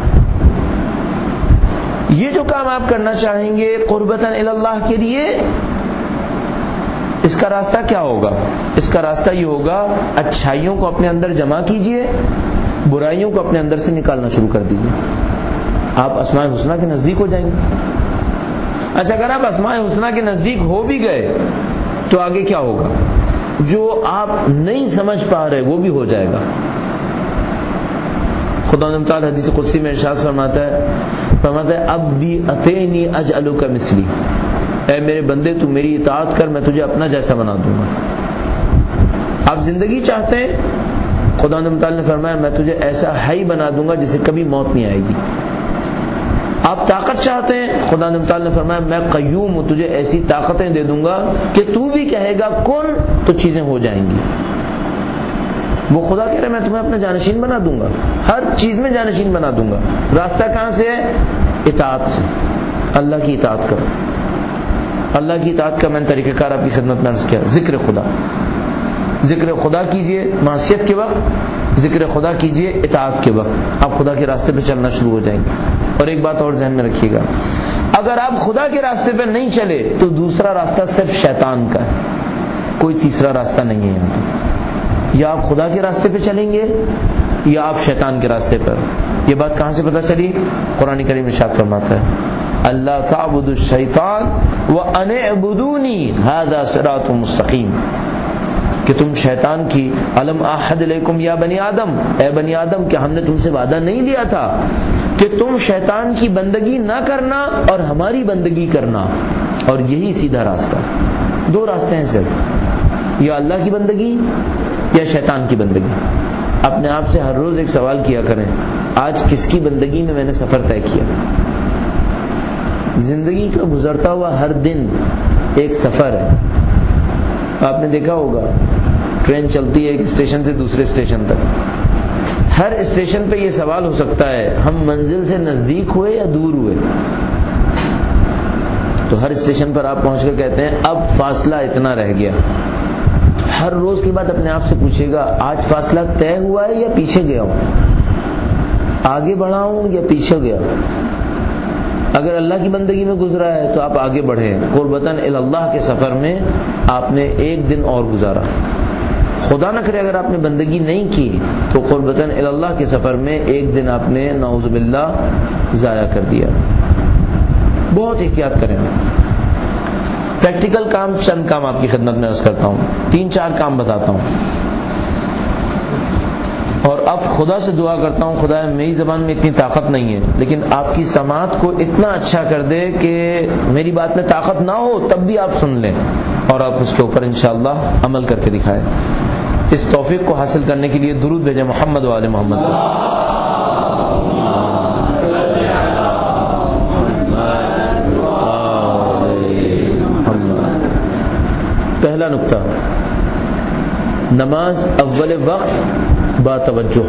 یہ جو کام آپ کرنا چاہیں گے قربتاً الی اللہ کے لیے، اس کا راستہ کیا ہوگا؟ اس کا راستہ یہ ہوگا اچھائیوں کو اپنے اندر جمع کیجئے، برائیوں کو اپنے اندر سے نکالنا شروع کر دیجئے. آپ اسماء حسنہ کے نزدیک ہو جائیں گے. اچھا، اگر آپ اسماء حسنہ کے نزدیک ہو بھی گئے تو آگے کیا ہوگا؟ جو آپ نہیں سمجھ پا رہے وہ بھی ہو جائے گا. خدا تعالی حدیث قدسی میں ارشاد فرماتا ہے عبدی اتینی اجعلک مثلی، اے میرے بندے تو میری اطاعت کر، میں تجھے اپنا جیسا بنا دوں گا. آپ زندگی چاہتے ہیں، خدا تعالی نے فرمایا میں تجھے ایسا حی بنا دوں گا جسے کبھی موت نہیں آئے گی. آپ طاقت چاہتے ہیں، خدا تعالی نے فرمایا میں قیوم ہوں، تجھے ایسی طاقتیں دے دوں گا کہ تو بھی کہے گا کن تو چیزیں ہو جائیں گی. وہ خدا کہہ رہے میں تمہیں اپنا جانشین بنا دوں گا، ہر چیز میں جانشین بنا دوں گا. راستہ کہاں سے ہے؟ اطاعت سے. اللہ کی اطاعت کرو. اللہ کی اطاعت کا میں نے طریقہ کار آپ کی خدمت میں عرض کیا. ذکر خدا، ذکر خدا کیجئے معصیت کے وقت، ذکر خدا کیجئے اطاعت کے وقت، آپ خدا کے راستے پہ چلنا شروع ہو جائیں گے. اور ایک بات اور ذہن میں رکھیے گا، اگر آپ خدا کے راستے پہ نہیں چلے تو دوسرا راستہ صرف شیطان کا ہے، کوئی تیسرا راستہ نہیں ہے یہاں پہ. یا آپ خدا کے راستے پہ چلیں گے یا آپ شیطان کے راستے پر. یہ بات کہاں سے پتہ چلی؟ قرآن کریم ارشاد فرماتا ہے اللہ تعبد الشیطان وان اعبدونی ھذا صراط مستقیم، کہ تم شیطان کی الم احد الیکم یا بنی آدم، اے بنی آدم کیا ہم نے تم سے وعدہ نہیں لیا تھا کہ تم شیطان کی بندگی نہ کرنا اور ہماری بندگی کرنا، اور یہی سیدھا راستہ. دو راستے ہیں صرف، یا اللہ کی بندگی یا شیطان کی بندگی. اپنے آپ سے ہر روز ایک سوال کیا کریں، آج کس کی بندگی میں نے سفر طے کیا؟ زندگی کا گزرتا ہوا ہر دن ایک سفر ہے. آپ نے دیکھا ہوگا ٹرین چلتی ہے ایک اسٹیشن سے دوسرے اسٹیشن تک، ہر اسٹیشن پہ یہ سوال ہو سکتا ہے ہم منزل سے نزدیک ہوئے یا دور ہوئے. تو ہر اسٹیشن پر آپ پہنچ کر کہتے ہیں اب فاصلہ اتنا رہ گیا. ہر روز کے بعد اپنے آپ سے پوچھے گا آج فاصلہ طے ہوا ہے یا پیچھے گیا ہوں، آگے بڑھا ہوں یا پیچھے گیا. اگر اللہ کی بندگی میں گزرا ہے تو آپ آگے بڑھے، قربتاً اللہ کے سفر میں آپ نے ایک دن اور گزارا. خدا نہ کرے اگر آپ نے بندگی نہیں کی تو قربتاً اللہ کے سفر میں ایک دن آپ نے نعوذ باللہ ضائع کر دیا. بہت احتیاط کریں. پریکٹیکل کام، چند کام آپ کی خدمت میں عرض کرتا ہوں، 3-4 کام بتاتا ہوں. اور اب خدا سے دعا کرتا ہوں خدا میری زبان میں اتنی طاقت نہیں ہے لیکن آپ کی سماعت کو اتنا اچھا کر دے کہ میری بات میں طاقت نہ ہو تب بھی آپ سن لیں اور آپ اس کے اوپر انشاءاللہ عمل کر کے دکھائیں. اس توفیق کو حاصل کرنے کے لیے درود بھیجیں محمد و آل محمد کو. پہلا نقطہ، نماز اول وقت با توجہ.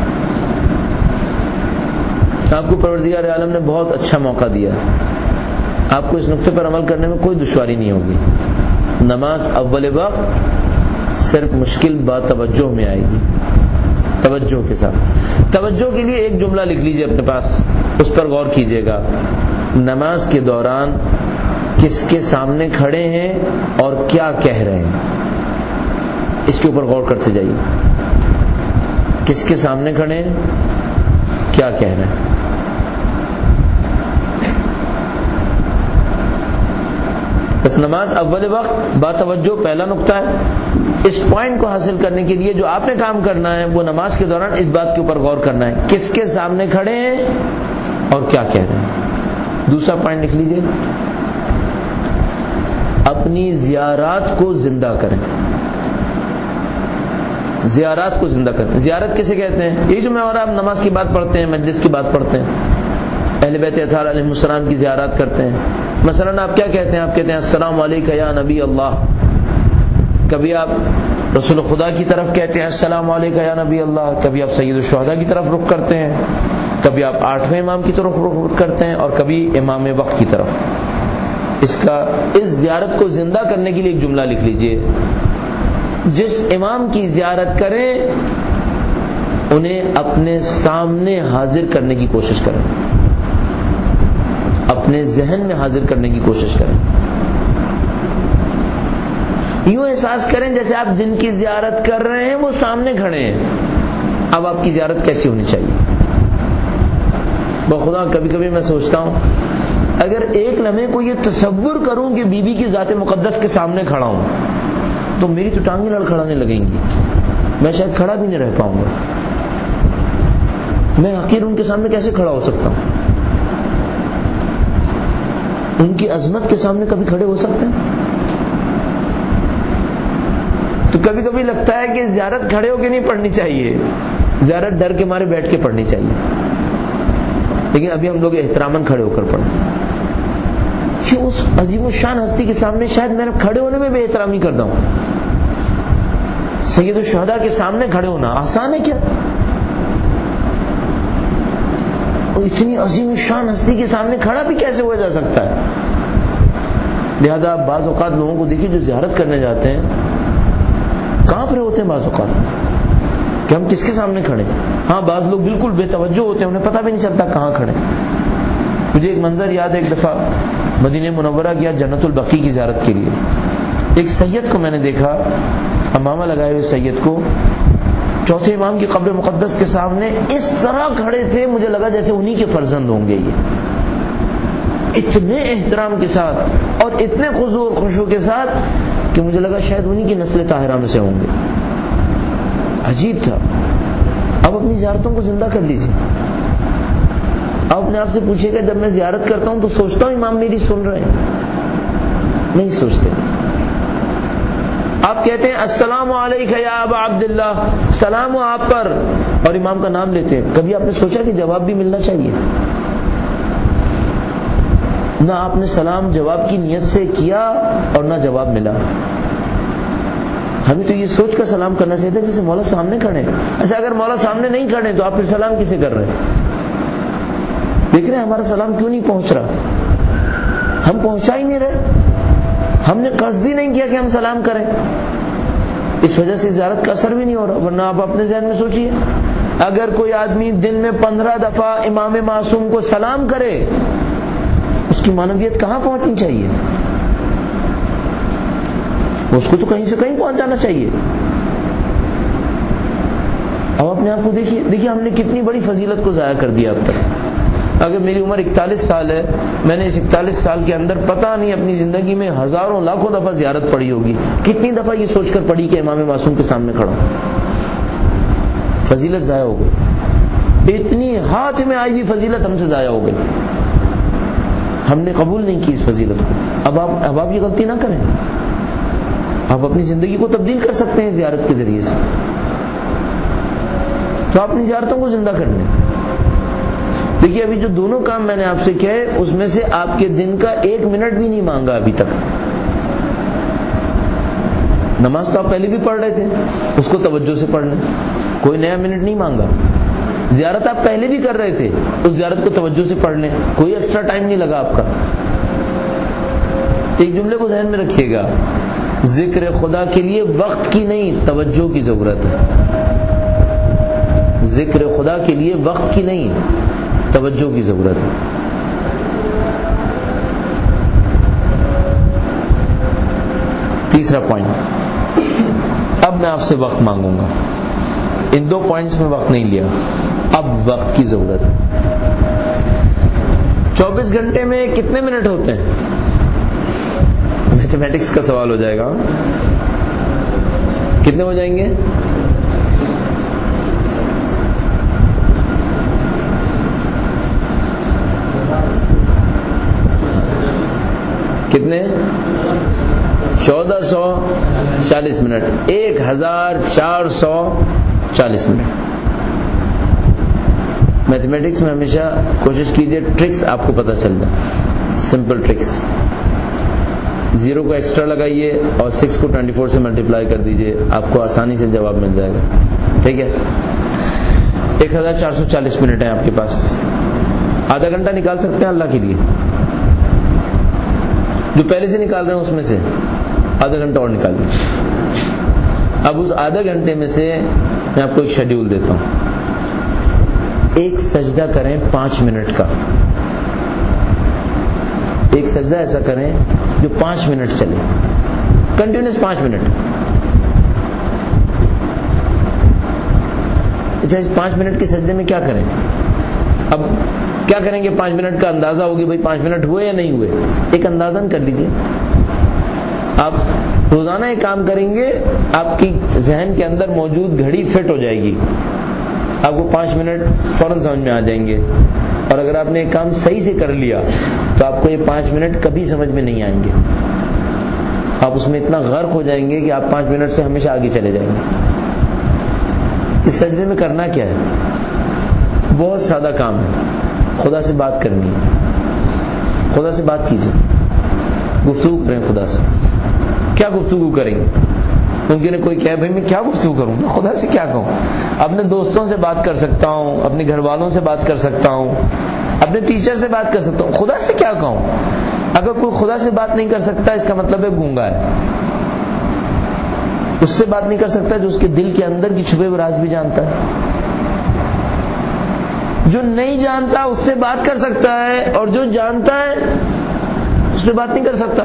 آپ کو پروردگار عالم نے بہت اچھا موقع دیا، آپ کو اس نقطے پر عمل کرنے میں کوئی دشواری نہیں ہوگی. نماز اول وقت صرف مشکل با توجہ میں آئے گی، توجہ کے ساتھ. توجہ کے لیے ایک جملہ لکھ لیجئے اپنے پاس، اس پر غور کیجئے گا. نماز کے دوران کس کے سامنے کھڑے ہیں اور کیا کہہ رہے ہیں، اس کے اوپر غور کرتے جائیے. کس کے سامنے کھڑے ہیں، کیا کہہ رہے ہیں. بس نماز اول وقت با توجہ پہلا نقطہ ہے. اس پوائنٹ کو حاصل کرنے کے لیے جو آپ نے کام کرنا ہے وہ نماز کے دوران اس بات کے اوپر غور کرنا ہے کس کے سامنے کھڑے ہیں اور کیا کہہ رہے ہیں. دوسرا پوائنٹ لکھ لیجئے، اپنی زیارات کو زندہ کریں. زیارات کو زندہ کریں. زیارت کسے کہتے ہیں؟ یہ جو میں اور آپ نماز کی بات پڑھتے ہیں، مجلس کی بات پڑھتے ہیں، اہل بیت اطہار علیہ السلام کی زیارات کرتے ہیں. مثلا آپ کیا کہتے ہیں؟ آپ کہتے ہیں السلام علیکم یا نبی اللہ. کبھی آپ رسول خدا کی طرف کہتے ہیں السلام علیکم یا نبی اللہ، کبھی آپ سید الشہداء کی طرف رخ کرتے ہیں، کبھی آپ 8ویں امام کی طرف رخ کرتے ہیں اور کبھی امام وقت کی طرف. اس زیارت کو زندہ کرنے کے لیے ایک جملہ لکھ لیجئے، جس امام کی زیارت کریں انہیں اپنے سامنے حاضر کرنے کی کوشش کریں، اپنے ذہن میں حاضر کرنے کی کوشش کریں. یوں احساس کریں جیسے آپ جن کی زیارت کر رہے ہیں وہ سامنے کھڑے ہیں. اب آپ کی زیارت کیسی ہونی چاہیے؟ بخدا کبھی کبھی میں سوچتا ہوں اگر ایک لمحے کو یہ تصور کروں کہ بی بی کی ذات مقدس کے سامنے کھڑا ہوں تو میری تو ٹانگیں لڑکھڑانے لگیں گی، میں شاید کھڑا بھی نہیں رہ پاؤں گا. میں حقیر ان کے سامنے کیسے کھڑا ہو سکتا ہوں؟ ان کی عظمت کے سامنے کبھی کھڑے ہو سکتے ہیں؟ تو کبھی کبھی لگتا ہے کہ زیارت کھڑے ہو کے نہیں پڑھنی چاہیے، زیارت ڈر کے مارے بیٹھ کے پڑھنی چاہیے. لیکن ابھی ہم لوگ احتراماً کھڑے ہو کر پڑھیں کہ اس عظیم الشان ہستی کے سامنے شاید میں کھڑے ہونے میں بے احترامی کرتا ہوں. سید الشہداء کے سامنے کھڑے ہونا آسان ہے کیا؟ اتنی عظیم الشان ہستی کے سامنے کھڑا بھی کیسے ہوا جا سکتا ہے؟ لہذا بعض اوقات لوگوں کو دیکھیے جو زیارت کرنے جاتے ہیں کہاں پر ہوتے ہیں بعض اوقات کہ ہم کس کے سامنے کھڑے. ہاں بعض لوگ بالکل بے توجہ ہوتے ہیں, انہیں پتہ بھی نہیں چلتا کہاں کھڑے. مجھے ایک منظر یاد ہے, ایک دفعہ مدینہ منورہ گیا جنت البقیع کی زیارت کے لیے. ایک سید کو میں نے دیکھا, امامہ لگائے ہوئے سید کو, چوتھے امام کی قبر مقدس کے سامنے اس طرح کھڑے تھے, مجھے لگا جیسے انہی کے فرزند ہوں گے. یہ اتنے احترام کے ساتھ اور اتنے خضوع اور خشوع کے ساتھ کہ مجھے لگا شاید انہی کی نسل طاہرہ میں سے ہوں گے. عجیب تھا. اب اپنی زیارتوں کو زندہ کر لیجیے. اب اپنے آپ سے پوچھیے گا, جب میں زیارت کرتا ہوں تو سوچتا ہوں امام میری سن رہے ہیں؟ نہیں سوچتے. آپ کہتے ہیں السلام علیکہ یا ابا عبداللہ, سلام ہو آپ پر, اور امام کا نام لیتے ہیں. کبھی آپ نے سوچا کہ جواب بھی ملنا چاہیے؟ نہ آپ نے سلام جواب کی نیت سے کیا اور نہ جواب ملا. ہمیں تو یہ سوچ کر سلام کرنا چاہیے تھا جیسے مولا سامنے کھڑے. اچھا اگر مولا سامنے نہیں کھڑے تو آپ پھر سلام کسے کر رہے ہیں؟ دیکھ رہے ہیں ہمارا سلام کیوں نہیں پہنچ رہا؟ ہم پہنچا ہی نہیں رہے. ہم نے قصد ہی نہیں کیا کہ ہم سلام کریں, اس وجہ سے زیارت کا اثر بھی نہیں ہو رہا. ورنہ آپ اپنے ذہن میں سوچئے, اگر کوئی آدمی دن میں 15 دفعہ امام معصوم کو سلام کرے, اس کی معنویت کہاں پہنچنی چاہیے؟ اس کو تو کہیں سے کہیں پہنچ جانا چاہیے. اب اپنے آپ کو دیکھیے ہم نے کتنی بڑی فضیلت کو ضائع کر دیا اب تک. اگر میری عمر 41 سال ہے, میں نے اس 41 سال کے اندر پتہ نہیں اپنی زندگی میں ہزاروں لاکھوں دفعہ زیارت پڑھی ہوگی. کتنی دفعہ یہ سوچ کر پڑھی کہ امام معصوم کے سامنے کھڑا ہوں. فضیلت ضائع ہو گئی. اتنی ہاتھ میں آئی ہوئی فضیلت ہم سے ضائع ہو گئی. ہم نے قبول نہیں کی اس فضیلت کو. اب آپ یہ غلطی نہ کریں. آپ اپنی زندگی کو تبدیل کر سکتے ہیں زیارت کے ذریعے سے. تو اپنی زیارتوں کو زندہ کر لیں. دیکھیے ابھی جو دونوں کام میں نے آپ سے کہے, اس میں سے آپ کے دن کا 1 منٹ بھی نہیں مانگا ابھی تک. نماز تو آپ پہلے بھی پڑھ رہے تھے, اس کو توجہ سے پڑھ لیں, کوئی نیا منٹ نہیں مانگا. زیارت آپ پہلے بھی کر رہے تھے, اس زیارت کو توجہ سے پڑھ لیں, کوئی ایکسٹرا ٹائم نہیں لگا آپ کا. ایک جملے کو ذہن میں رکھیے گا, ذکر خدا کے لیے وقت کی نہیں توجہ کی ضرورت ہے. ذکر خدا کے لیے وقت کی نہیں توجہ کی ضرورت ہے. تیسرا پوائنٹ, اب میں آپ سے وقت مانگوں گا. ان 2 پوائنٹس میں وقت نہیں لیا, اب وقت کی ضرورت ہے. 24 گھنٹے میں کتنے منٹ ہوتے ہیں؟ میتھمیٹکس کا سوال ہو جائے گا. کتنے ہو جائیں گے؟ کتنے؟ 1440 منٹ. 1440 منٹ. میتھمیٹکس میں ہمیشہ کوشش کیجئے ٹرکس آپ کو پتہ چل جائے, سمپل ٹرکس. 0 کو ایکسٹرا لگائیے اور 6 کو 24 سے ملٹیپلائی کر دیجئے, آپ کو آسانی سے جواب مل جائے گا. ٹھیک ہے, 1440 منٹ ہیں آپ کے پاس. آدھا گھنٹہ نکال سکتے ہیں اللہ کے لیے؟ جو پہلے سے نکال رہے ہیں اس میں سے آدھا گھنٹہ اور نکال لیں. اب اس آدھے گھنٹے میں سے میں آپ کو ایک شیڈیول دیتا ہوں. ایک سجدہ کریں 5 منٹ کا. ایک سجدہ ایسا کریں جو 5 منٹ چلے, کنٹینیوس 5 منٹ. اچھا اس 5 منٹ کے سجدے میں کیا کریں؟ اب کیا کریں گے؟ 5 منٹ کا اندازہ ہوگی بھائی 5 منٹ ہوئے یا نہیں ہوئے, ایک اندازہ کر لیجئے. آپ روزانہ ایک کام کریں گے, آپ کی ذہن کے اندر موجود گھڑی فٹ ہو جائے گی, آپ کو 5 منٹ فوراً سمجھ میں آ جائیں گے. اور اگر آپ نے ایک کام صحیح سے کر لیا تو آپ کو یہ 5 منٹ کبھی سمجھ میں نہیں آئیں گے. آپ اس میں اتنا غرق ہو جائیں گے کہ آپ 5 منٹ سے ہمیشہ آگے چلے جائیں گے. اس سجدے میں کرنا کیا ہے؟ بہت سادہ کام ہے. خدا سے بات کرنی ہے. خدا سے بات کیجیے, گفتگو کریں خدا سے. کیا گفتگو کریں گے؟ ممکن ہے کوئی کہے بھائی میں کیا گفتگو کروں، میں خدا سے کیا کہوں؟ اپنے دوستوں سے بات کر سکتا ہوں، اپنے گھر والوں سے بات کر سکتا ہوں، اپنے ٹیچر سے بات کر سکتا ہوں، خدا سے کیا کہوں؟ اگر کوئی خدا سے بات نہیں کر سکتا اس کا مطلب ہے گونگا ہے. اس سے بات نہیں کر سکتا جو اس کے دل کے اندر کی چھپے ہوئے راز بھی جانتا ہے. جو نہیں جانتا اس سے بات کر سکتا ہے، اور جو جانتا ہے اس سے بات نہیں کر سکتا.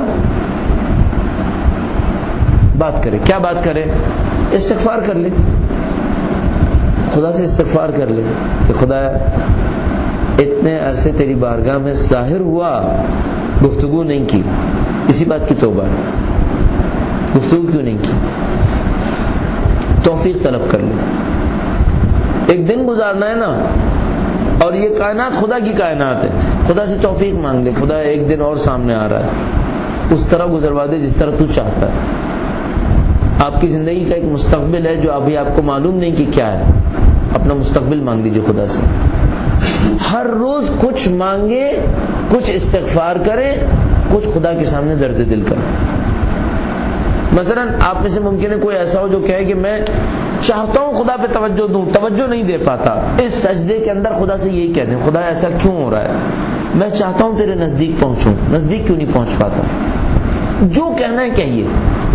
بات کرے، کیا بات کرے؟ استغفار کر لے، خدا سے استغفار کر لے کہ خدا اتنے عرصے تیری بارگاہ میں ظاہر ہوا، گفتگو نہیں کی، اسی بات کی توبہ ہے، گفتگو کیوں نہیں کی؟ توفیق طلب کر لے. ایک دن گزارنا ہے نا، اور یہ کائنات خدا کی کائنات ہے، خدا سے توفیق مانگ لے. خدا ایک دن اور سامنے آ رہا ہے، اس طرح گزروا دے جس طرح تو چاہتا ہے. آپ کی زندگی کا ایک مستقبل ہے جو ابھی آپ کو معلوم نہیں کہ کیا ہے. اپنا مستقبل مانگ لیجیے خدا سے. ہر روز کچھ مانگے، کچھ استغفار کریں، کچھ خدا کے سامنے درد دل کریں. مثلا آپ میں سے ممکن ہے کوئی ایسا ہو جو کہے کہ میں چاہتا ہوں خدا پہ توجہ دوں، توجہ نہیں دے پاتا. اس سجدے کے اندر خدا سے یہی کہہ دیں، خدا ایسا کیوں ہو رہا ہے؟ میں چاہتا ہوں تیرے نزدیک پہنچوں، نزدیک کیوں نہیں پہنچ پاتا؟ جو کہنا ہے کہیے.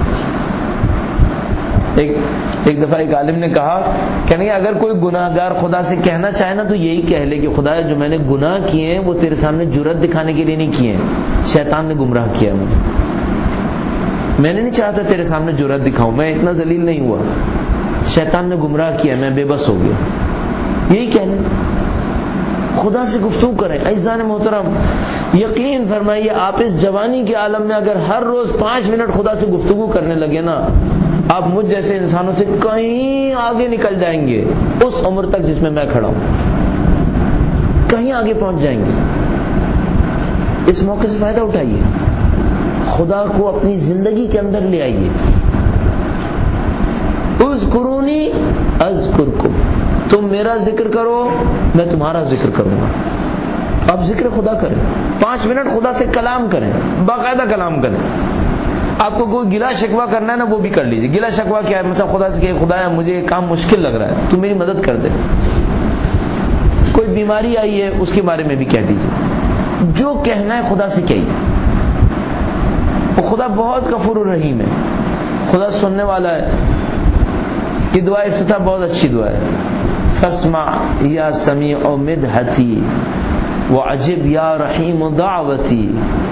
ایک دفعہ ایک عالم نے کہا کہ اگر کوئی گناہ گار خدا سے کہنا چاہے نا تو یہی کہہ لے کہ خدا جو میں نے گناہ کیے ہیں وہ تیرے سامنے جرأت دکھانے کے لیے نہیں کیے ہیں، شیطان نے گمراہ کیا مجھے. میں نے نہیں چاہتا تیرے سامنے جرأت دکھاؤں، میں اتنا ذلیل نہیں ہوا، شیطان نے گمراہ کیا، میں بے بس ہو گیا. یہی کہہ لیں. خدا سے گفتگو کریں. عزیزان محترم، یقین فرمائیے آپ اس جوانی کے عالم میں اگر ہر روز 5 منٹ خدا سے گفتگو کرنے لگے نا، آپ مجھ جیسے انسانوں سے کہیں آگے نکل جائیں گے. اس عمر تک جس میں کھڑا ہوں کہیں آگے پہنچ جائیں گے. اس موقع سے فائدہ اٹھائیے، خدا کو اپنی زندگی کے اندر لے آئیے. اذکرونی اذکرکم، تم میرا ذکر کرو میں تمہارا ذکر کروں گا. آپ ذکر خدا کریں، 5 منٹ خدا سے کلام کریں، باقاعدہ کلام کریں. آپ کو کوئی گلا شکوہ کرنا ہے نا وہ بھی کر لیجیے. گلا شکوہ کیا ہے؟ مثلا خدا سے کہ خدا مجھے یہ کام مشکل لگ رہا ہے، تو میری مدد کر دے. کوئی بیماری آئی ہے اس کے بارے میں بھی کہہ دیجیے. جو کہنا ہے خدا سے کہیے. وہ خدا بہت غفور الرحیم ہے، خدا سننے والا ہے. یہ دعا افتتاح بہت اچھی دعا ہے. فاسمع یا سمیع مدحتی وعجب یا رحیم دعوتی.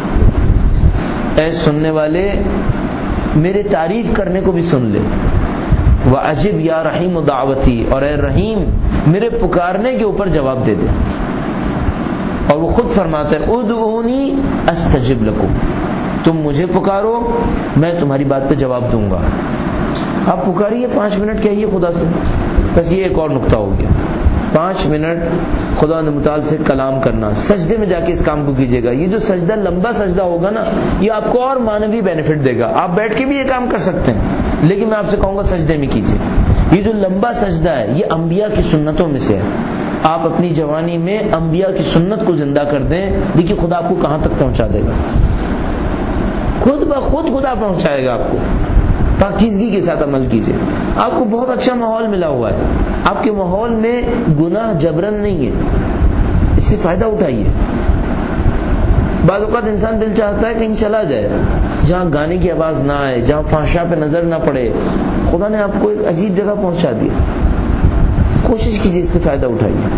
اے سننے والے میرے تعریف کرنے کو بھی سن لے. وعجب یا رحیم دعوتی، اور اے رحیم میرے پکارنے کے اوپر جواب دے دے. اور وہ خود فرماتا ہے ادعونی استجب لکم، تم مجھے پکارو میں تمہاری بات پہ جواب دوں گا. آپ پکاریے، 5 منٹ کہیے خدا سے. بس یہ ایک اور نقطہ ہو گیا، 5 منٹ خدا متعال سے کلام کرنا. سجدے میں جا کے اس کام کو کیجیے گا. یہ جو سجدہ لمبا سجدہ ہوگا نا، یہ آپ کو اور معنوی بینیفٹ دے گا. آپ بیٹھ کے بھی یہ کام کر سکتے ہیں، لیکن میں آپ سے کہوں گا سجدے میں کیجیے. یہ جو لمبا سجدہ ہے یہ انبیاء کی سنتوں میں سے ہے. آپ اپنی جوانی میں انبیاء کی سنت کو زندہ کر دیں، دیکھیے خدا آپ کو کہاں تک پہنچا دے گا. خود بخود خدا پہنچائے گا آپ کو. پاکیزگی کے ساتھ عمل کیجیے. آپ کو بہت اچھا ماحول ملا ہوا ہے، آپ کے ماحول میں گناہ جبرن نہیں ہے، اس سے فائدہ اٹھائیے. بعض اوقات انسان دل چاہتا ہے کہیں چلا جائے جہاں گانے کی آواز نہ آئے، جہاں فحشا پہ نظر نہ پڑے. خدا نے آپ کو ایک عجیب جگہ پہنچا دیا. کوشش کیجیے اس سے فائدہ اٹھائیے.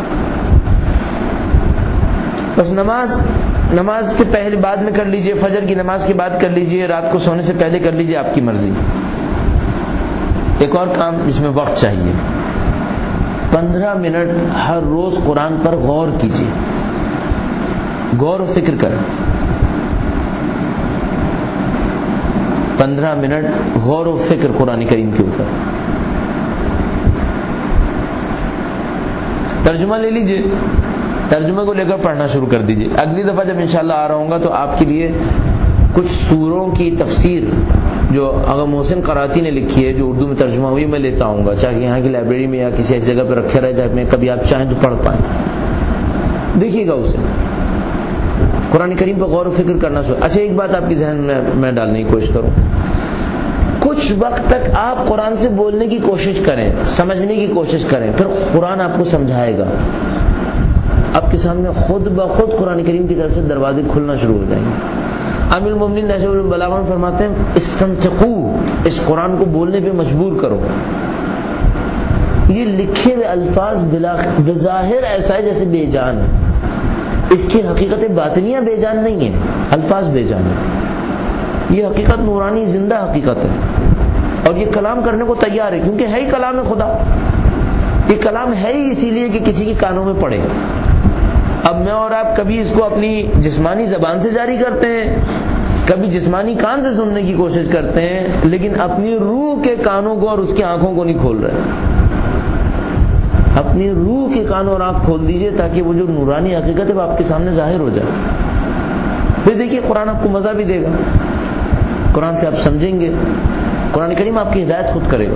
بس نماز کے پہلے بعد میں کر لیجئے، فجر کی نماز کے بعد کر لیجئے، رات کو سونے سے پہلے کر لیجئے، آپ کی مرضی. ایک اور کام جس میں وقت چاہیے، 15 منٹ ہر روز قرآن پر غور کیجئے، غور و فکر کریں. 15 منٹ غور و فکر قرآن کریم کے اوپر. ترجمہ لے لیجئے، ترجمے کو لے کر پڑھنا شروع کر دیجئے. اگلی دفعہ جب انشاءاللہ آ رہا ہوں گا تو آپ کے لیے کچھ سوروں کی تفسیر جو اگر محسن قراتی نے لکھی ہے، جو اردو میں ترجمہ ہوئی، میں لیتا آؤں گا، چاہے یہاں کی لائبریری میں یا کسی ایسی جگہ پہ رکھے رہے جہاں میں کبھی آپ چاہیں تو پڑھ پائیں. دیکھیے گا اسے، قرآن کریم پر غور و فکر کرنا شروع. اچھا ایک بات آپ کے ذہن میں ڈالنے کی کوشش کروں. کچھ وقت تک آپ قرآن سے بولنے کی کوشش کریں، سمجھنے کی کوشش کریں، پھر قرآن آپ کو سمجھائے گا، آپ کے سامنے خود بخود قرآن کریم کی طرف سے دروازے کھلنا شروع ہو جائیں گے۔ امیر المومنین نہج البلاغہ میں فرماتے ہیں استنطقوا، اس قرآن کو بولنے پہ مجبور کرو۔ یہ لکھے ہوئے الفاظ بظاہر ایسا ہے جیسے بے جان ہے، اس کی حقیقت باطنیہ بے جان نہیں ہے، الفاظ بے جان ہے، یہ حقیقت نورانی زندہ حقیقت ہے، اور یہ کلام کرنے کو تیار ہے کیونکہ ہے ہی کلام خدا، یہ کلام ہے ہی اسی لیے کہ کسی کے کانوں میں پڑے۔ اب میں اور آپ کبھی اس کو اپنی جسمانی زبان سے جاری کرتے ہیں، کبھی جسمانی کان سے سننے کی کوشش کرتے ہیں، لیکن اپنی روح کے کانوں کو اور اس کی آنکھوں کو نہیں کھول رہے۔ اپنی روح کے کان اور آنکھ کھول دیجئے تاکہ وہ جو نورانی حقیقت ہے وہ آپ کے سامنے ظاہر ہو جائے۔ پھر دیکھیے قرآن آپ کو مزہ بھی دے گا، قرآن سے آپ سمجھیں گے، قرآن کریم آپ کی ہدایت خود کرے گا۔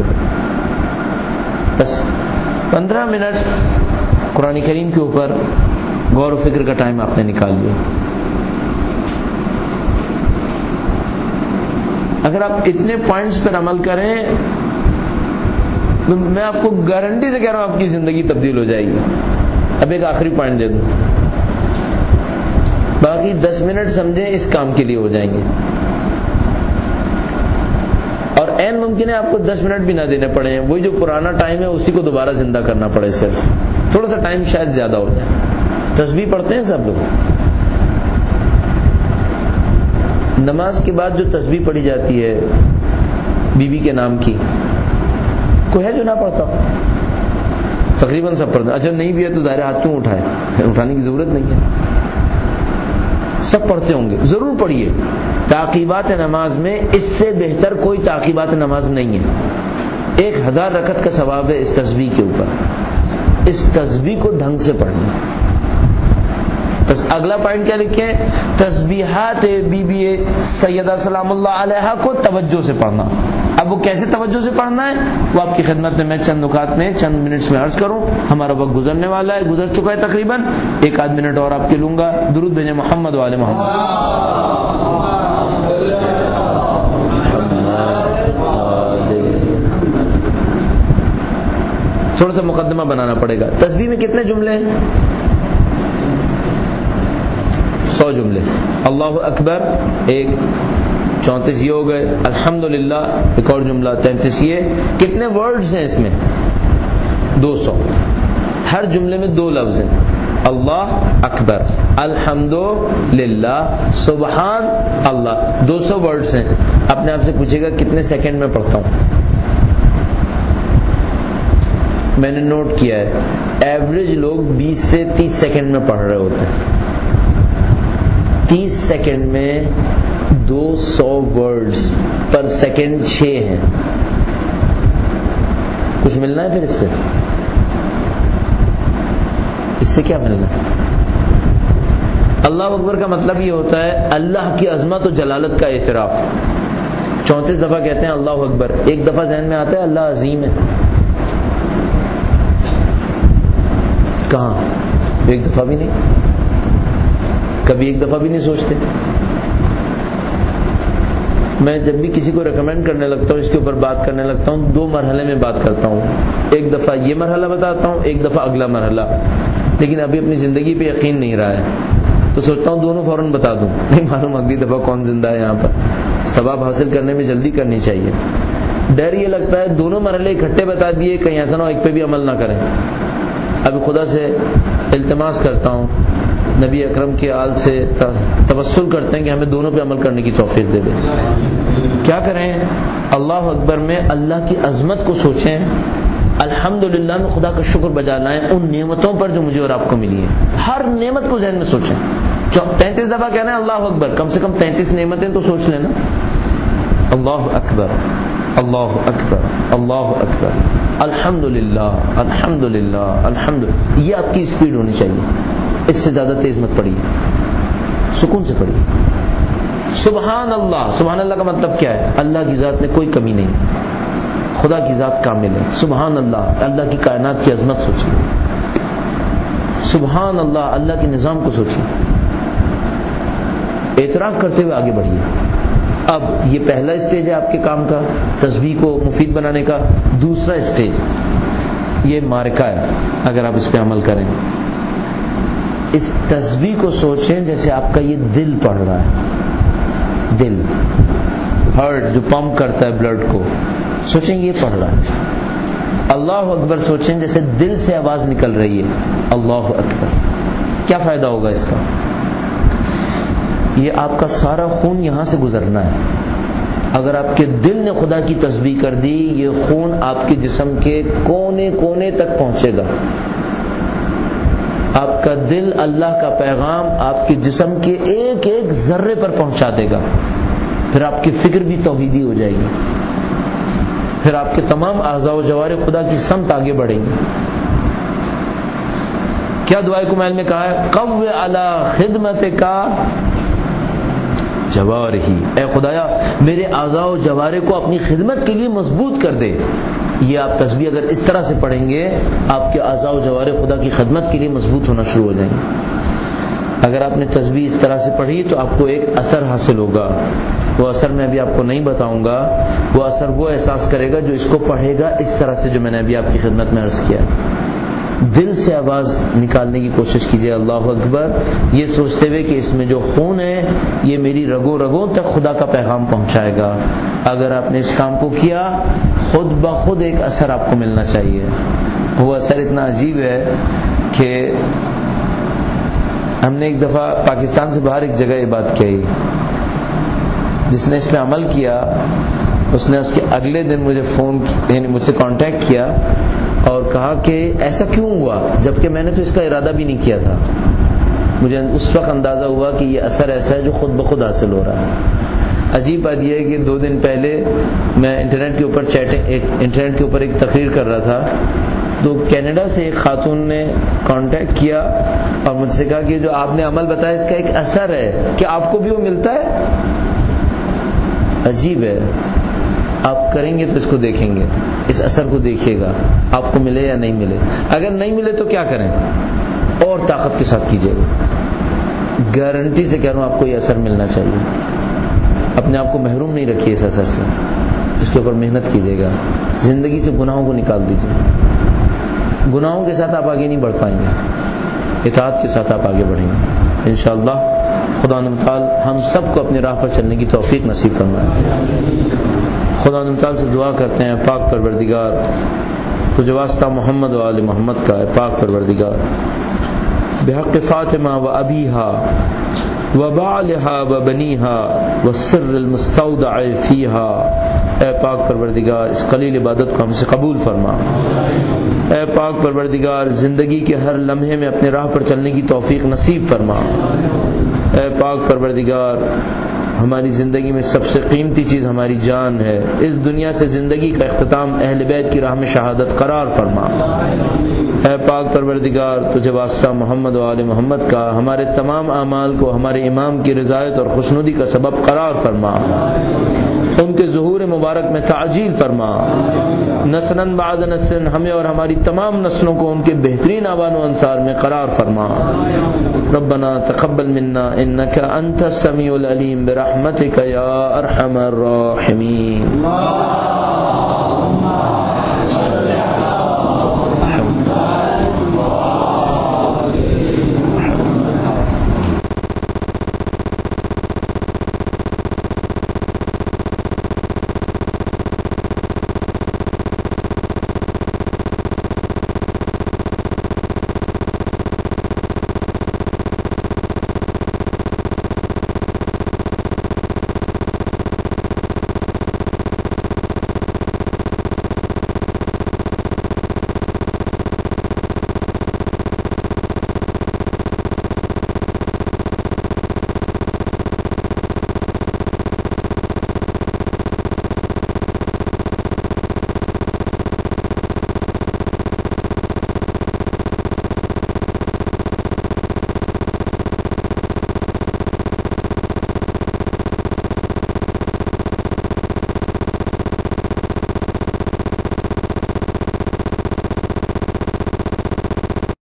بس 15 منٹ قرآن کریم کے اوپر غور و فکر کا ٹائم آپ نے نکال لیا۔ اگر آپ اتنے پوائنٹس پر عمل کریں تو میں آپ کو گارنٹی سے کہہ رہا ہوں آپ کی زندگی تبدیل ہو جائے گی۔ اب ایک آخری پوائنٹ دے دوں، باقی 10 منٹ سمجھیں اس کام کے لیے ہو جائیں گے، اور عین ممکن ہے آپ کو 10 منٹ بھی نہ دینے پڑے ہیں، وہی جو پرانا ٹائم ہے اسی کو دوبارہ زندہ کرنا پڑے، صرف تھوڑا سا ٹائم شاید زیادہ ہو جائے۔ تسبیح پڑھتے ہیں سب لوگ، نماز کے بعد جو تسبیح پڑھی جاتی ہے بی بی کے نام کی، کوئی ہے جو نہ پڑھتا؟ تقریباً سب پڑھتے ہیں۔ اچھا نہیں بھی ہے تو ظاہر ہاتھ کیوں اٹھائے، اٹھانے کی ضرورت نہیں ہے، سب پڑھتے ہوں گے، ضرور پڑھیے۔ تعقیبات نماز میں اس سے بہتر کوئی تعقیبات نماز نہیں ہے، 1000 رکعت کا ثواب ہے اس تسبیح کے اوپر، اس تسبیح کو ڈھنگ سے پڑھنا۔ بس اگلا پوائنٹ کیا لکھیں؟ تسبیحات بی بی سیدہ سلام اللہ علیہا کو توجہ سے پڑھنا۔ اب وہ کیسے توجہ سے پڑھنا ہے وہ آپ کی خدمت میں میں چند نکات میں چند منٹس میں عرض کروں، ہمارا وقت گزرنے والا ہے، گزر چکا ہے تقریباً، 1 آدھ منٹ اور آپ کے لوں گا۔ درود بھیجیں محمد و آل محمد۔ تھوڑا سا مقدمہ بنانا پڑے گا۔ تسبیح میں کتنے جملے ہیں؟ 100 جملے۔ اللہ اکبر 1، 34 یہ ہو گئے، الحمدللہ ایک اور جملہ 33 یہ۔ کتنے ورڈز ہیں اس میں؟ 200۔ ہر جملے میں 2 لفظ ہیں، اللہ اکبر، الحمدللہ، سبحان اللہ، 200 ورڈز ہیں۔ اپنے آپ سے پوچھے گا کتنے سیکنڈ میں پڑھتا ہوں؟ میں نے نوٹ کیا ہے ایوریج لوگ 20 سے 30 سیکنڈ میں پڑھ رہے ہوتے ہیں۔ 30 سیکنڈ میں 200 ورڈز پر سیکنڈ 6 ہیں، کچھ ملنا ہے پھر اس سے کیا ملنا ہے؟ اللہ اکبر کا مطلب یہ ہوتا ہے اللہ کی عظمت و جلالت کا اعتراف۔ 34 دفعہ کہتے ہیں اللہ اکبر، ایک دفعہ ذہن میں آتا ہے اللہ عظیم ہے؟ کہاں؟ ایک دفعہ بھی نہیں، کبھی ایک دفعہ بھی نہیں سوچتے۔ میں جب بھی کسی کو ریکمینڈ کرنے لگتا ہوں، اس کے اوپر بات کرنے لگتا ہوں، 2 مرحلے میں بات کرتا ہوں، ایک دفعہ یہ مرحلہ بتاتا ہوں، ایک دفعہ اگلا مرحلہ، لیکن ابھی اپنی زندگی پہ یقین نہیں رہا ہے تو سوچتا ہوں دونوں فوراً بتا دوں، نہیں معلوم اگلی دفعہ کون زندہ ہے۔ یہاں پر ثواب حاصل کرنے میں جلدی کرنی چاہیے۔ ڈر یہ لگتا ہے دونوں مرحلے اکٹھے بتا دیے، کہیں ایسا نہ ہو ایک پہ بھی عمل نہ کریں۔ ابھی خدا سے التماس کرتا ہوں، نبی اکرم کے آل سے توسل کرتے ہیں کہ ہمیں دونوں پہ عمل کرنے کی توفیق دے دے۔ کیا کریں؟ اللہ اکبر میں اللہ کی عظمت کو سوچیں، الحمدللہ میں خدا کا شکر بجا لائیں ان نعمتوں پر جو مجھے اور آپ کو ملی ہیں، ہر نعمت کو ذہن میں سوچیں۔ 33 دفعہ کہنا ہے اللہ اکبر، کم سے کم 33 نعمتیں تو سوچ لینا۔ اللہ اکبر، اللہ اکبر، اللہ اکبر، الحمدللہ، الحمدللہ، الحمدللہ، یہ آپ کی اسپیڈ ہونی چاہیے، اس سے زیادہ تیز مت پڑھیے، سکون سے پڑھیے۔ سبحان اللہ، سبحان اللہ کا مطلب کیا ہے؟ اللہ کی ذات میں کوئی کمی نہیں، خدا کی ذات کامل ہے۔ سبحان اللہ، اللہ کی کائنات کی عظمت سوچیے۔ سبحان اللہ، اللہ کے نظام کو سوچیے۔ اعتراف کرتے ہوئے آگے بڑھیے۔ اب یہ پہلا اسٹیج ہے آپ کے کام کا، تسبیح کو مفید بنانے کا. دوسرا اسٹیج یہ معرکہ ہے. اگر آپ اس پہ عمل کریں، اس تسبیح کو سوچیں جیسے آپ کا یہ دل پڑھ رہا ہے. دل، ہارٹ جو پمپ کرتا ہے بلڈ کو، سوچیں یہ پڑھ رہا ہے. اللہ اکبر سوچیں جیسے دل سے آواز نکل رہی ہے اللہ اکبر. کیا فائدہ ہوگا اس کا؟ یہ آپ کا سارا خون یہاں سے گزرنا ہے. اگر آپ کے دل نے خدا کی تسبیح کر دی، یہ خون آپ کے جسم کے کونے کونے تک پہنچے گا. آپ کا دل اللہ کا پیغام آپ کے جسم کے ایک ایک ذرے پر پہنچا دے گا. پھر آپ کی فکر بھی توحیدی ہو جائے گی. پھر آپ کے تمام اعضاء و جوارح خدا کی سمت آگے بڑھیں گے. کیا دعائے کمیل میں کہا ہے؟ قو علی خدمتک جوارحی، اے خدایا میرے اعضاء و جوارح کو اپنی خدمت کے لیے مضبوط کر دے. یہ آپ تسبیح اگر اس طرح سے پڑھیں گے، آپ کے اعضاء و جوارح خدا کی خدمت کے لیے مضبوط ہونا شروع ہو جائیں گے. اگر آپ نے تسبیح اس طرح سے پڑھی تو آپ کو ایک اثر حاصل ہوگا. وہ اثر میں ابھی آپ کو نہیں بتاؤں گا. وہ اثر وہ احساس کرے گا جو اس کو پڑھے گا اس طرح سے جو میں نے ابھی آپ کی خدمت میں عرض کیا. دل سے آواز نکالنے کی کوشش کیجئے اللہ اکبر، یہ سوچتے ہوئے کہ اس میں جو خون ہے یہ میری رگوں رگوں تک خدا کا پیغام پہنچائے گا. اگر آپ نے اس کام کو کیا، خود بخود ایک اثر آپ کو ملنا چاہیے. وہ اثر اتنا عجیب ہے کہ ہم نے ایک دفعہ پاکستان سے باہر ایک جگہ یہ بات کہی. جس نے اس پہ عمل کیا اس نے اس کے اگلے دن مجھے یعنی مجھ سے کانٹیکٹ کیا اور کہا کہ ایسا کیوں ہوا، جبکہ میں نے تو اس کا ارادہ بھی نہیں کیا تھا. مجھے اس وقت اندازہ ہوا کہ یہ اثر ایسا ہے جو خود بخود حاصل ہو رہا ہے. عجیب بات یہ ہے کہ 2 دن پہلے میں انٹرنیٹ کے اوپر ایک تقریر کر رہا تھا، تو کینیڈا سے ایک خاتون نے کانٹیکٹ کیا اور مجھ سے کہا کہ جو آپ نے عمل بتایا اس کا ایک اثر ہے، کہ آپ کو بھی وہ ملتا ہے. عجیب ہے، آپ کریں گے تو اس کو دیکھیں گے، اس اثر کو دیکھیے گا، آپ کو ملے یا نہیں ملے. اگر نہیں ملے تو کیا کریں؟ اور طاقت کے ساتھ کیجیے گا. گارنٹی سے کہہ رہا ہوں آپ کو یہ اثر ملنا چاہیے. اپنے آپ کو محروم نہیں رکھیے اس اثر سے، اس کے اوپر محنت کیجیے گا. زندگی سے گناہوں کو نکال دیجیے. گناہوں کے ساتھ آپ آگے نہیں بڑھ پائیں گے، اطاعت کے ساتھ آپ آگے بڑھیں گے انشاءاللہ. خدا تعالی ہم سب کو اپنی راہ پر چلنے کی توفیق نصیب فرمائے. خدا تعالی سے دعا کرتے ہیں پاک پروردگار، تجھے واسطہ محمد و آل محمد کا ہے. پاک پروردگار بحق فاطمہ و ابیہا و بعلہا و بنیہا والسر المستودع فیہا، اے پاک پروردگار اس قلیل عبادت کو ہم سے قبول فرما. اے پاک پروردگار زندگی کے ہر لمحے میں اپنے راہ پر چلنے کی توفیق نصیب فرما. اے پاک پروردگار ہماری زندگی میں سب سے قیمتی چیز ہماری جان ہے. اس دنیا سے زندگی کا اختتام اہل بیت کی راہ میں شہادت قرار فرما. اے پاک پروردگار تجھے واسطہ محمد و آل محمد کا ہمارے تمام اعمال کو ہمارے امام کی رضایت اور خوشنودی کا سبب قرار فرما. ان کے ظہور مبارک میں تعجیل فرما. نسلاً بعد نسل ہمیں اور ہماری تمام نسلوں کو ان کے بہترین آبان و انصار میں قرار فرما. ربنا تقبل منا انك انت السميع العليم برحمتك يا ارحم الراحمين.